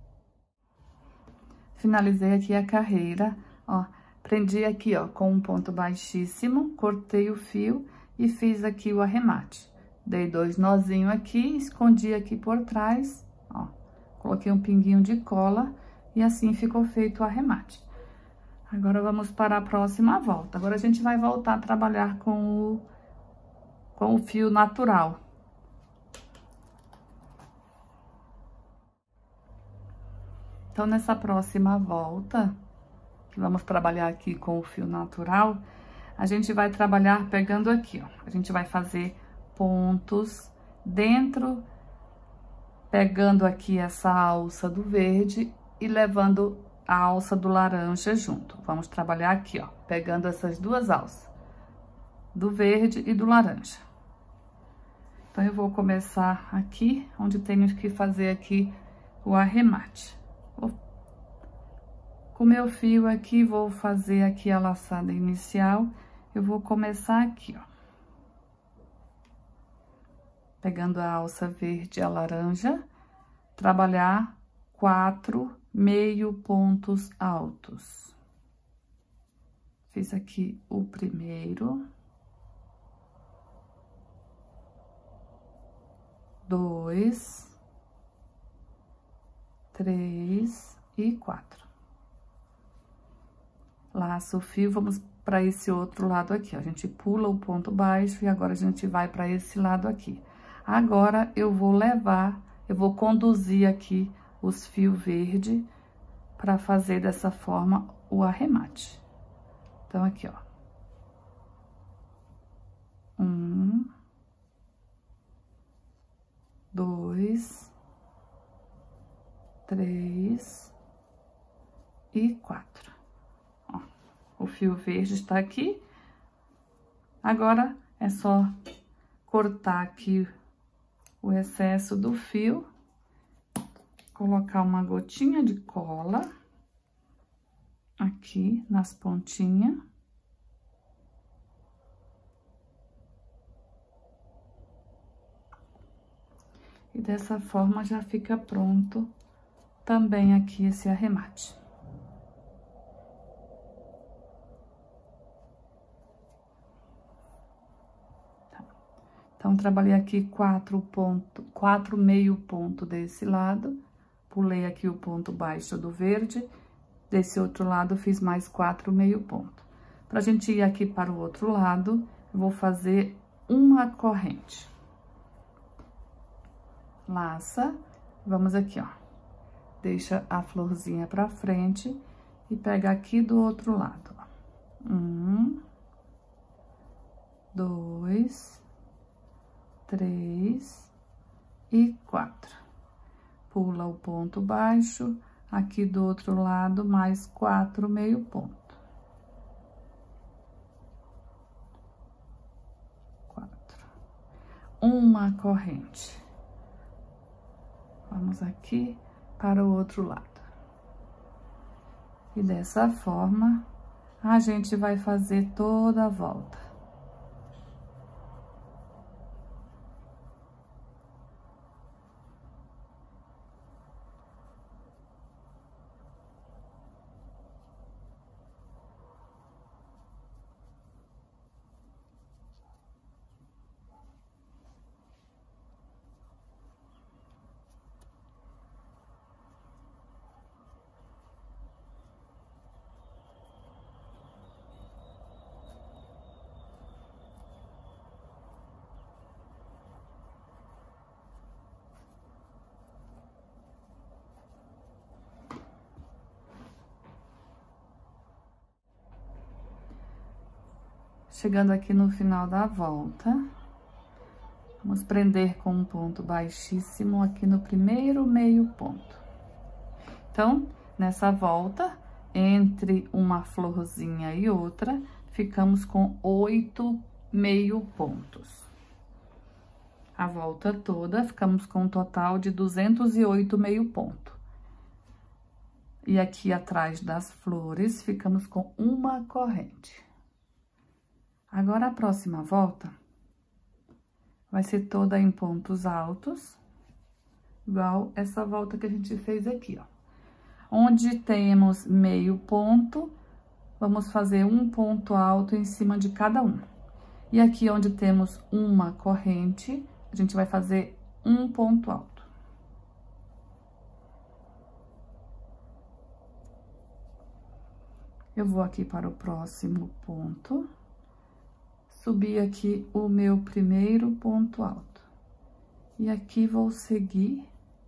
Finalizei aqui a carreira, ó, prendi aqui, ó, com um ponto baixíssimo, cortei o fio e fiz aqui o arremate. Dei 2 nozinhos aqui, escondi aqui por trás, ó, coloquei um pinguinho de cola e assim ficou feito o arremate. Agora, vamos para a próxima volta. Agora, a gente vai voltar a trabalhar com o fio natural. Então, nessa próxima volta, que vamos trabalhar aqui com o fio natural, a gente vai trabalhar pegando aqui, ó. A gente vai fazer pontos dentro, pegando aqui essa alça do verde e levando a alça do laranja junto. Vamos trabalhar aqui, ó, pegando essas duas alças, do verde e do laranja. Então, eu vou começar aqui, onde tenho que fazer aqui o arremate. Com o meu fio aqui, vou fazer aqui a laçada inicial. Eu vou começar aqui, ó, pegando a alça verde e a laranja, trabalhar 4 meio pontos altos. Fiz aqui o primeiro, 2, 3 e 4. Laço o fio, vamos para esse outro lado aqui, ó. A gente pula o ponto baixo e agora a gente vai para esse lado aqui. Agora, eu vou conduzir aqui os fios verdes para fazer dessa forma o arremate. Então, aqui, ó. 1, 2, 3 e 4. Ó, o fio verde está aqui. Agora, é só cortar aqui o excesso do fio, colocar uma gotinha de cola aqui nas pontinhas. E dessa forma já fica pronto também aqui esse arremate. Então, trabalhei aqui 4 meio ponto desse lado, pulei aqui o ponto baixo do verde, desse outro lado fiz mais 4 meio ponto. Pra gente ir aqui para o outro lado, eu vou fazer uma corrente. Laça, vamos aqui, ó, deixa a florzinha pra frente e pega aqui do outro lado, ó. 1, 2, 3 e 4. Pula o ponto baixo, aqui do outro lado, mais 4 meio ponto. 4. Uma corrente. Vamos aqui para o outro lado. E dessa forma, a gente vai fazer toda a volta. Chegando aqui no final da volta, vamos prender com um ponto baixíssimo aqui no primeiro meio ponto. Então, nessa volta, entre uma florzinha e outra, ficamos com 8 meio pontos. A volta toda, ficamos com um total de 208 meio ponto. E aqui atrás das flores, ficamos com uma corrente. Agora, a próxima volta vai ser toda em pontos altos, igual essa volta que a gente fez aqui, ó. Onde temos meio ponto, vamos fazer um ponto alto em cima de cada um. E aqui onde temos uma corrente, a gente vai fazer um ponto alto. Eu vou aqui para o próximo ponto, subir aqui o meu primeiro ponto alto. E aqui vou seguir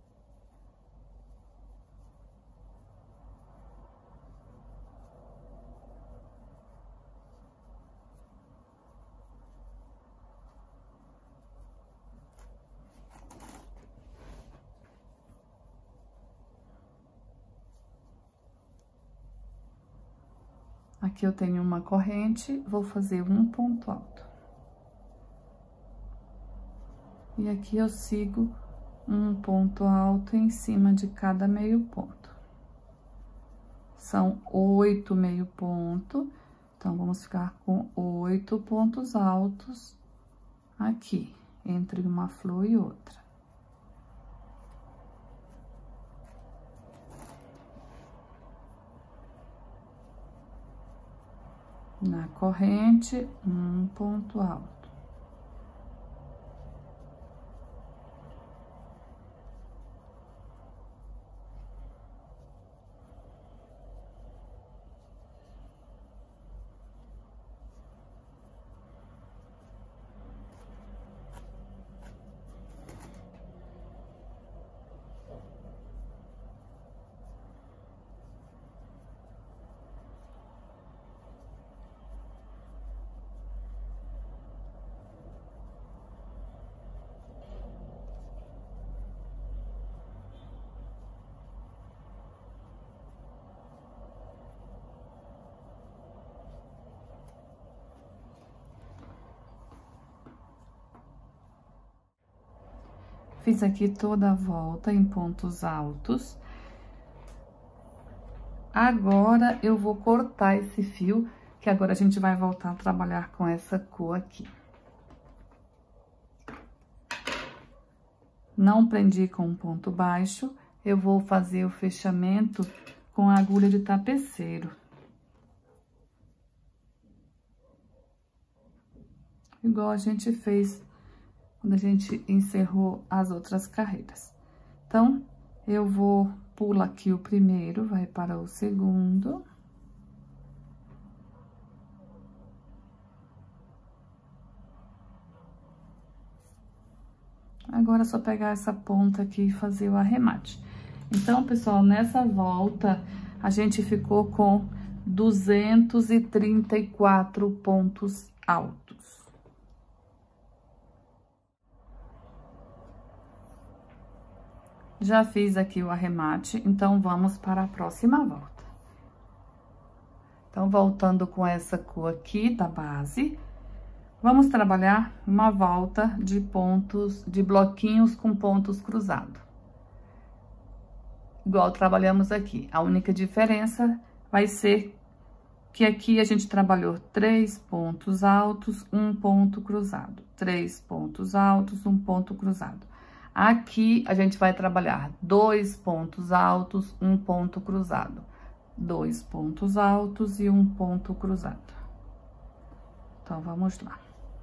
aqui eu tenho uma corrente, vou fazer um ponto alto. E aqui eu sigo um ponto alto em cima de cada meio ponto. São 8 meio ponto, então vamos ficar com 8 pontos altos aqui, entre uma flor e outra. Na corrente, um ponto alto. Fiz aqui toda a volta em pontos altos. Agora, eu vou cortar esse fio, que agora a gente vai voltar a trabalhar com essa cor aqui. Não prendi com um ponto baixo, eu vou fazer o fechamento com a agulha de tapeceiro. Igual a gente fez quando a gente encerrou as outras carreiras. Então, eu vou pular aqui o primeiro, vai para o segundo. Agora, é só pegar essa ponta aqui e fazer o arremate. Então, pessoal, nessa volta, a gente ficou com 234 pontos altos. Já fiz aqui o arremate, então vamos para a próxima volta. Então, voltando com essa cor aqui da base, vamos trabalhar uma volta de pontos, de bloquinhos com pontos cruzados. Igual trabalhamos aqui. A única diferença vai ser que aqui a gente trabalhou 3 pontos altos, um ponto cruzado. 3 pontos altos, um ponto cruzado. Aqui, a gente vai trabalhar 2 pontos altos, um ponto cruzado. 2 pontos altos e um ponto cruzado. Então, vamos lá.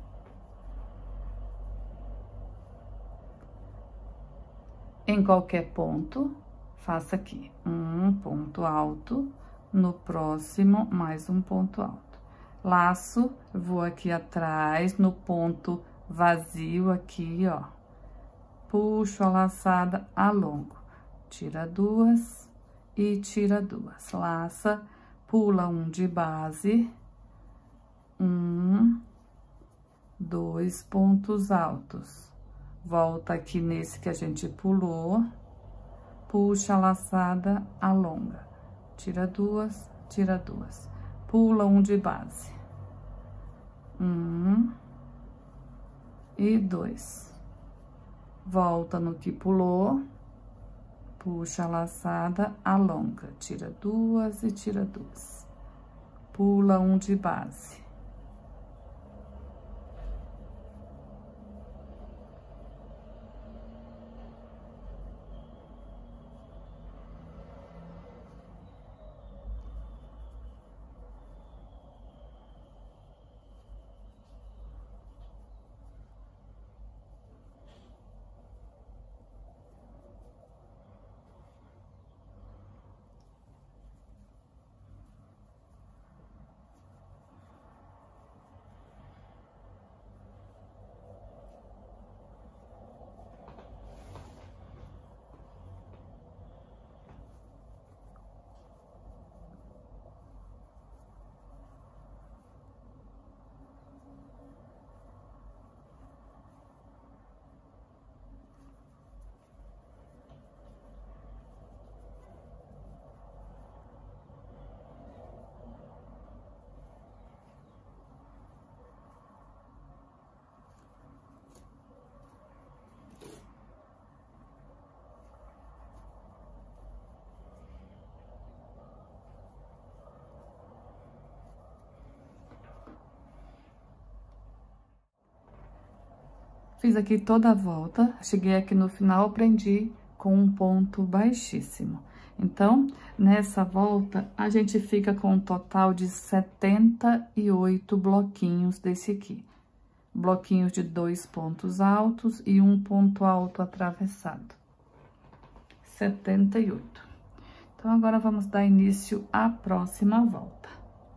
Em qualquer ponto, faça aqui um ponto alto, no próximo, mais um ponto alto. Laço, vou aqui atrás, no ponto vazio aqui, ó. Puxo a laçada, alongo, tira 2 e tira 2, laça, pula um de base 2 pontos altos. Volta aqui nesse que a gente pulou, puxa a laçada, alonga. Tira 2, tira 2. Pula 1 de base. 1 e 2. Volta no que pulou, puxa a laçada, alonga. Tira 2 e tira 2. Pula 1 de base. Fiz aqui toda a volta, cheguei aqui no final, prendi com um ponto baixíssimo. Então, nessa volta, a gente fica com um total de 78 bloquinhos desse aqui. Bloquinhos de 2 pontos altos e 1 ponto alto atravessado. 78. Então, agora vamos dar início à próxima volta.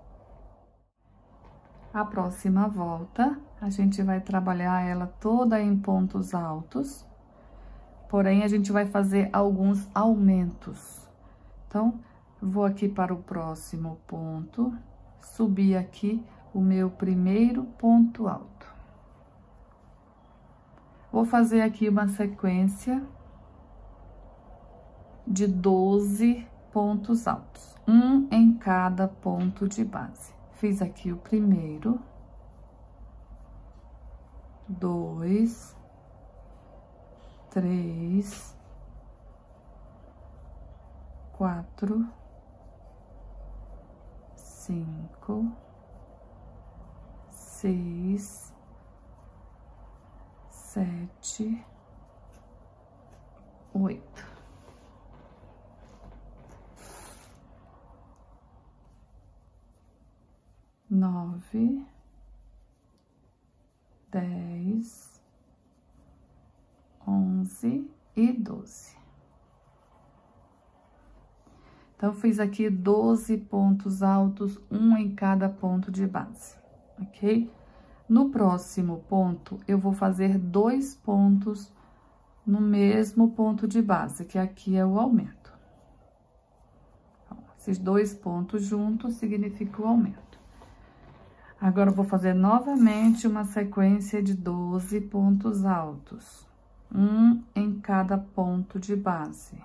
A próxima volta, a gente vai trabalhar ela toda em pontos altos, porém, a gente vai fazer alguns aumentos. Então, vou aqui para o próximo ponto, subir aqui o meu primeiro ponto alto. Vou fazer aqui uma sequência de 12 pontos altos, um em cada ponto de base. Fiz aqui o primeiro, 2, 3, 4, 5, 6, 7, 8. 9, 10, 11 e 12. Então, fiz aqui 12 pontos altos, um em cada ponto de base, ok? No próximo ponto, eu vou fazer 2 pontos no mesmo ponto de base, que aqui é o aumento. Então, esses 2 pontos juntos significa o aumento. Agora, eu vou fazer novamente uma sequência de 12 pontos altos, um em cada ponto de base.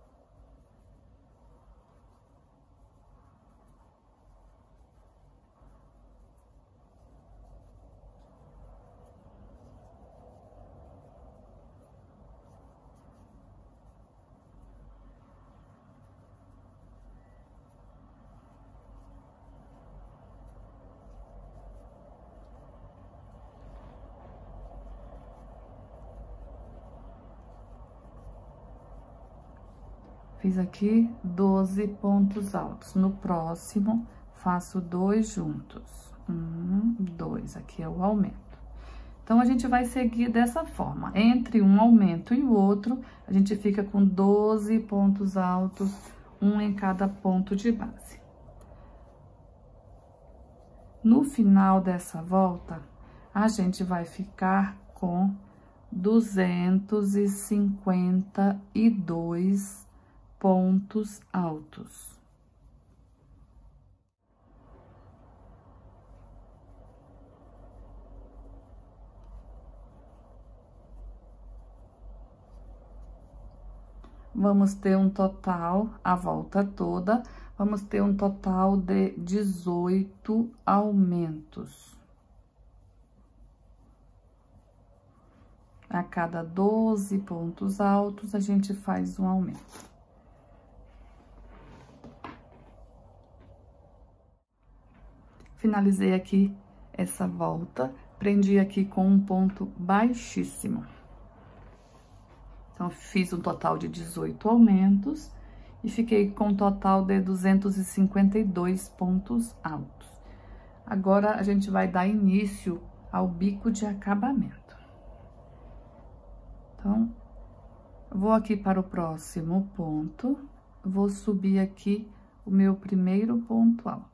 Fiz aqui 12 pontos altos. No próximo, faço 2 juntos. 1, 2, aqui é o aumento. Então, a gente vai seguir dessa forma. Entre um aumento e o outro, a gente fica com 12 pontos altos, um em cada ponto de base. No final dessa volta, a gente vai ficar com 252 pontos altos. vamos ter um total, a volta toda, vamos ter um total de 18 aumentos. A cada 12 pontos altos, a gente faz um aumento. Finalizei aqui essa volta, prendi aqui com um ponto baixíssimo. Então, fiz um total de 18 aumentos e fiquei com um total de 252 pontos altos. Agora, a gente vai dar início ao bico de acabamento. Então, vou aqui para o próximo ponto, vou subir aqui o meu primeiro ponto alto.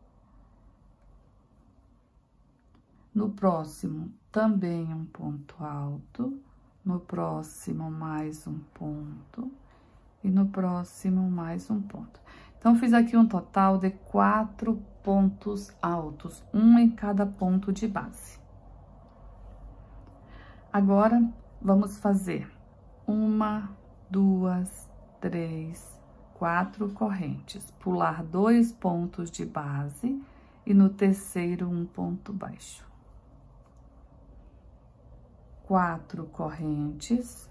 No próximo, também um ponto alto. No próximo, mais um ponto. E no próximo, mais um ponto. Então, fiz aqui um total de 4 pontos altos, um em cada ponto de base. Agora, vamos fazer 1, 2, 3, 4 correntes. Pular 2 pontos de base e no terceiro, um ponto baixo. 4 correntes.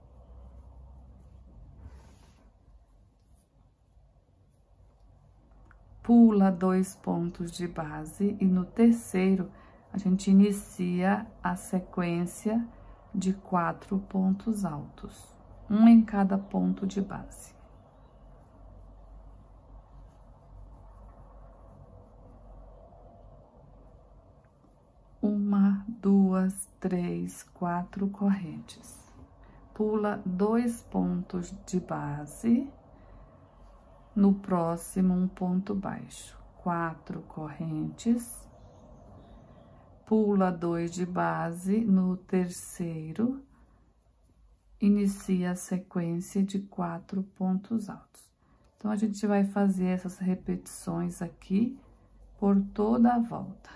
Pula 2 pontos de base e no terceiro, a gente inicia a sequência de 4 pontos altos, um em cada ponto de base. Uma, 2, 3, 4 correntes. Pula 2 pontos de base, no próximo um ponto baixo. 4 correntes. Pula 2 de base, no terceiro, inicia a sequência de 4 pontos altos. Então, a gente vai fazer essas repetições aqui por toda a volta.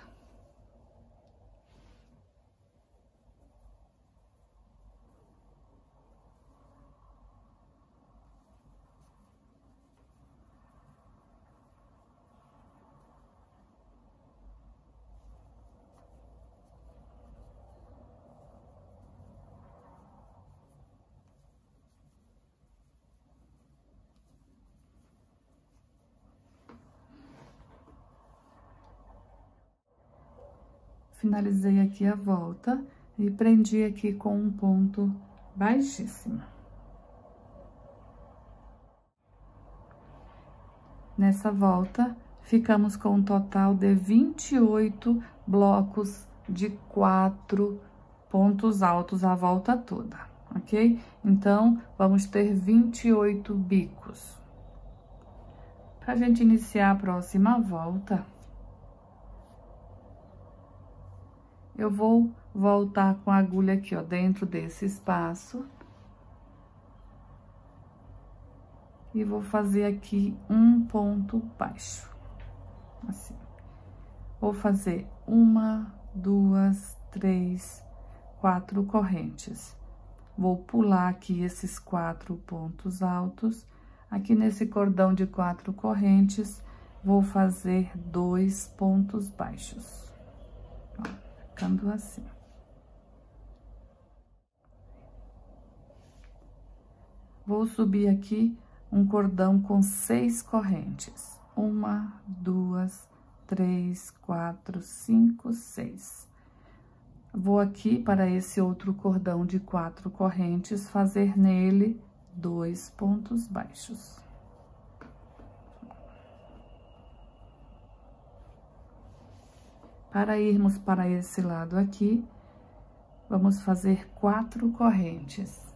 Finalizei aqui a volta e prendi aqui com um ponto baixíssimo. Nessa volta, ficamos com um total de 28 blocos de 4 pontos altos a volta toda, ok? Então, vamos ter 28 bicos. Pra gente iniciar a próxima volta, eu vou voltar com a agulha aqui, ó, dentro desse espaço. E vou fazer aqui um ponto baixo, assim. Vou fazer 1, 2, 3, 4 correntes. Vou pular aqui esses 4 pontos altos. Aqui nesse cordão de 4 correntes, vou fazer 2 pontos baixos. Ó, ficando assim. Vou subir aqui um cordão com 6 correntes. 1, 2, 3, 4, 5, 6. Vou aqui para esse outro cordão de 4 correntes, fazer nele 2 pontos baixos. Para irmos para esse lado aqui, vamos fazer 4 correntes.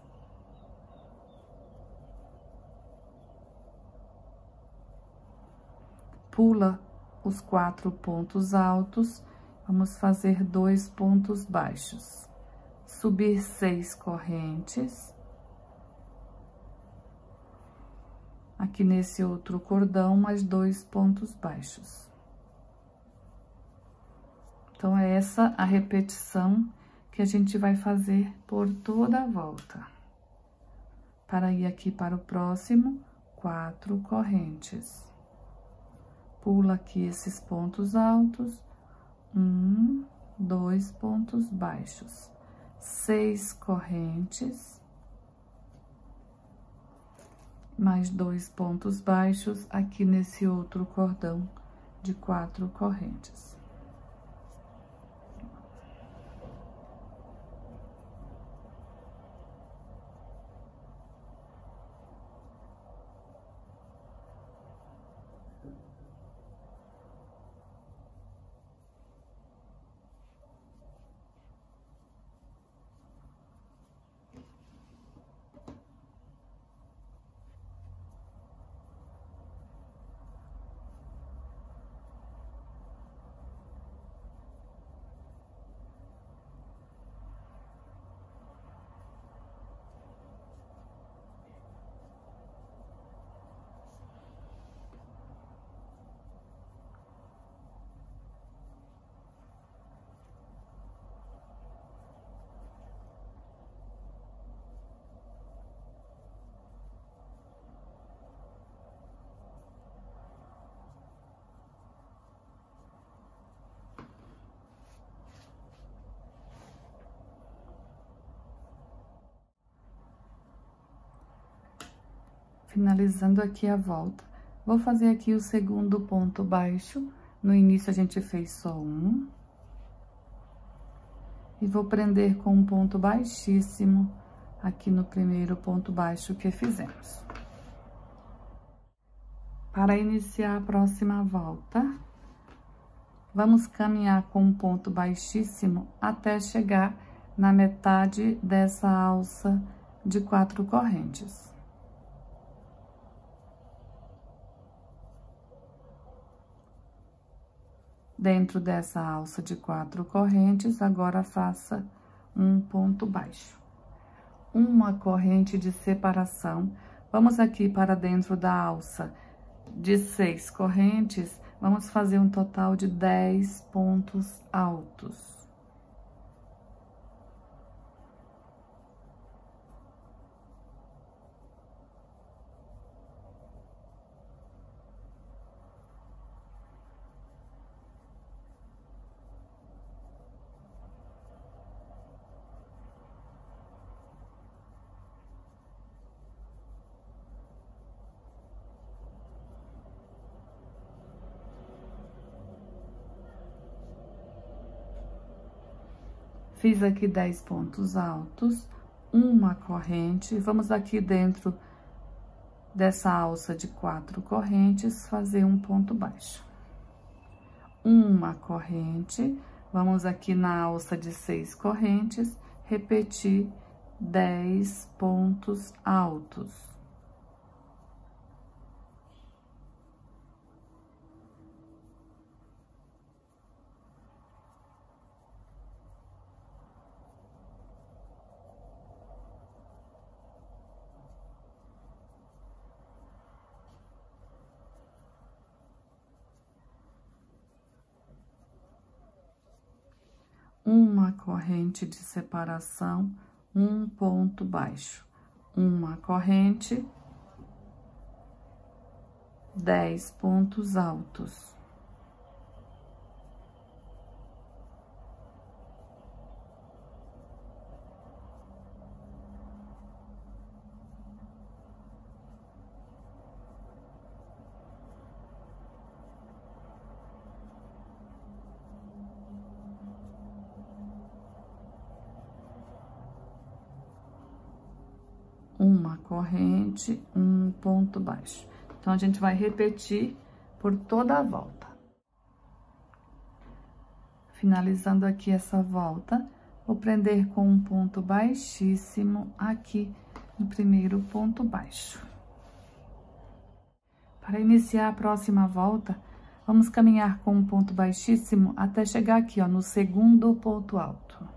Pula os 4 pontos altos, vamos fazer 2 pontos baixos. Subir 6 correntes. Aqui nesse outro cordão, mais 2 pontos baixos. Então, é essa a repetição que a gente vai fazer por toda a volta. Para ir aqui para o próximo, 4 correntes. Pula aqui esses pontos altos, 1, 2 pontos baixos, 6 correntes, mais 2 pontos baixos aqui nesse outro cordão de 4 correntes. Finalizando aqui a volta, vou fazer aqui o segundo ponto baixo. No início, a gente fez só um. E vou prender com um ponto baixíssimo aqui no primeiro ponto baixo que fizemos. Para iniciar a próxima volta, vamos caminhar com um ponto baixíssimo até chegar na metade dessa alça de 4 correntes. Dentro dessa alça de 4 correntes, agora faça um ponto baixo. Uma corrente de separação. Vamos aqui para dentro da alça de 6 correntes, vamos fazer um total de 10 pontos altos. Fiz aqui 10 pontos altos, uma corrente. Vamos aqui dentro dessa alça de 4 correntes, fazer um ponto baixo. Uma corrente, vamos aqui na alça de 6 correntes, repetir 10 pontos altos. Uma corrente de separação, um ponto baixo, uma corrente, 10 pontos altos. Uma corrente, um ponto baixo. Então, a gente vai repetir por toda a volta. Finalizando aqui essa volta, vou prender com um ponto baixíssimo aqui no primeiro ponto baixo. Para iniciar a próxima volta, vamos caminhar com um ponto baixíssimo até chegar aqui, ó, no segundo ponto alto.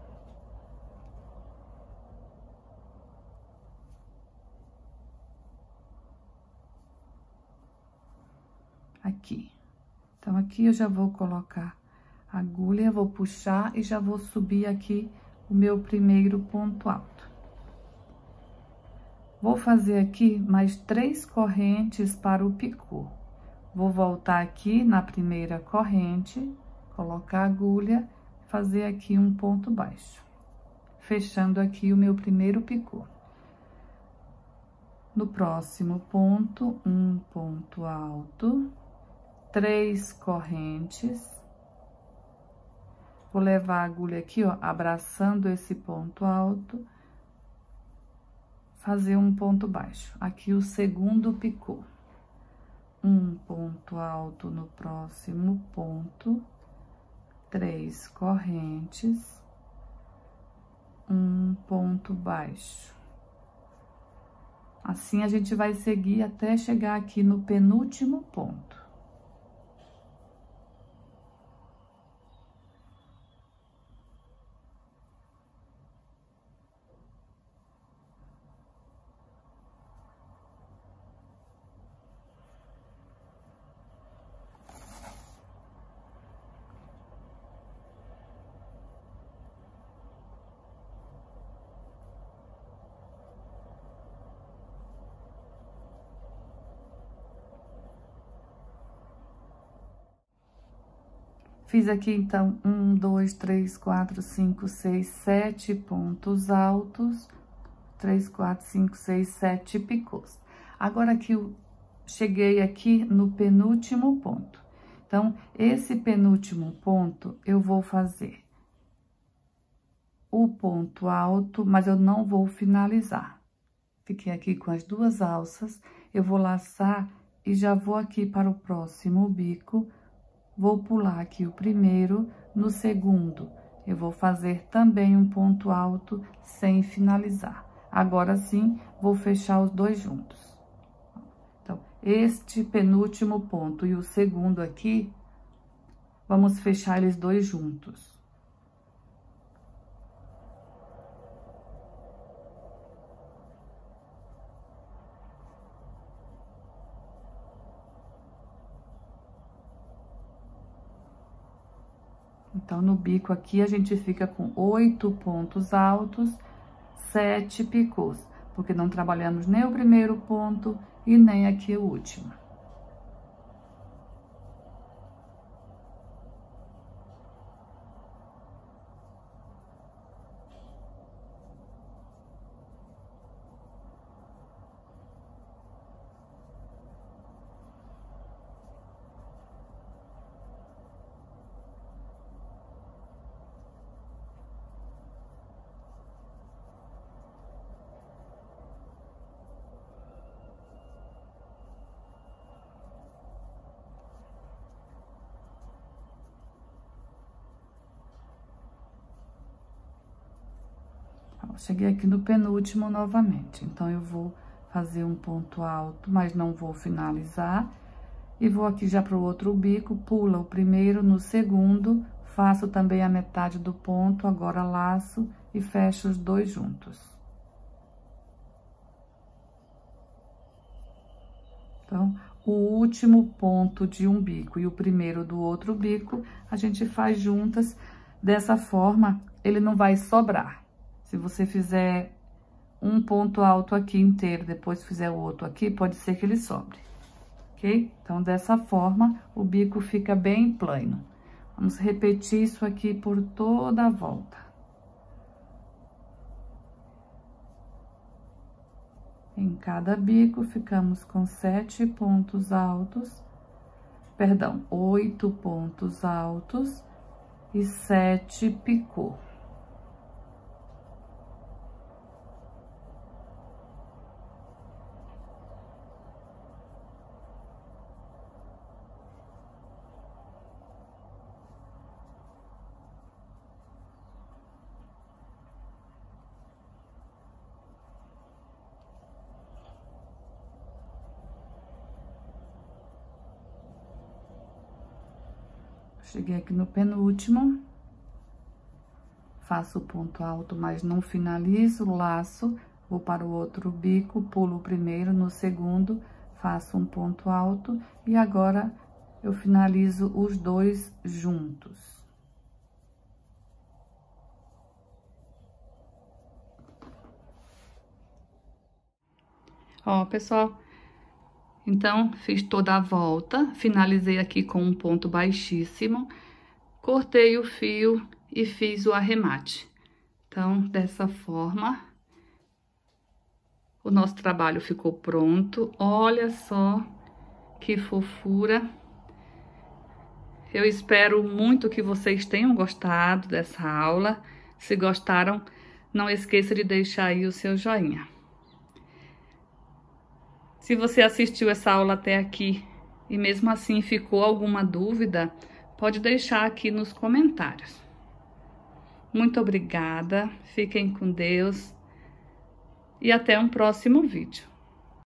Aqui. Então, aqui eu já vou colocar a agulha, vou puxar e já vou subir aqui o meu primeiro ponto alto. Vou fazer aqui mais 3 correntes para o picô. Vou voltar aqui na primeira corrente, colocar a agulha, fazer aqui um ponto baixo, fechando aqui o meu primeiro picô. No próximo ponto, um ponto alto, 3 correntes. Vou levar a agulha aqui, ó, abraçando esse ponto alto, fazer um ponto baixo. Aqui o segundo picô. Um ponto alto no próximo ponto, 3 correntes, um ponto baixo. Assim, a gente vai seguir até chegar aqui no penúltimo ponto. Fiz aqui, então, 1, 2, 3, 4, 5, 6, 7 pontos altos, 3, 4, 5, 6, 7 picôs. Agora que eu cheguei aqui no penúltimo ponto. Então, esse penúltimo ponto, eu vou fazer o ponto alto, mas eu não vou finalizar. Fiquei aqui com as 2 alças, eu vou laçar e já vou aqui para o próximo bico. Vou pular aqui o primeiro, no segundo, eu vou fazer também um ponto alto sem finalizar. Agora sim, vou fechar os 2 juntos. Então, este penúltimo ponto e o segundo aqui, vamos fechar eles 2 juntos. Então, no bico aqui, a gente fica com 8 pontos altos, 7 picôs, porque não trabalhamos nem o primeiro ponto e nem aqui o último. Cheguei aqui no penúltimo novamente, então, eu vou fazer um ponto alto, mas não vou finalizar. E vou aqui já para o outro bico, pula o primeiro, no segundo, faço também a metade do ponto, agora laço e fecho os 2 juntos. Então, o último ponto de um bico e o primeiro do outro bico, a gente faz juntas, dessa forma, ele não vai sobrar. Se você fizer um ponto alto aqui inteiro, depois fizer o outro aqui, pode ser que ele sobre, ok? Então, dessa forma, o bico fica bem plano. Vamos repetir isso aqui por toda a volta. Em cada bico, ficamos com 7 pontos altos, perdão, 8 pontos altos e 7 picô. Cheguei aqui no penúltimo, faço o ponto alto, mas não finalizo, laço, vou para o outro bico, pulo o primeiro, no segundo, faço um ponto alto e agora eu finalizo os 2 juntos. Ó, pessoal, então fiz toda a volta, finalizei aqui com um ponto baixíssimo, cortei o fio e fiz o arremate. Então, dessa forma, o nosso trabalho ficou pronto. Olha só que fofura. Eu espero muito que vocês tenham gostado dessa aula. Se gostaram, não esqueça de deixar aí o seu joinha. Se você assistiu essa aula até aqui e mesmo assim ficou alguma dúvida, pode deixar aqui nos comentários. Muito obrigada, fiquem com Deus e até um próximo vídeo.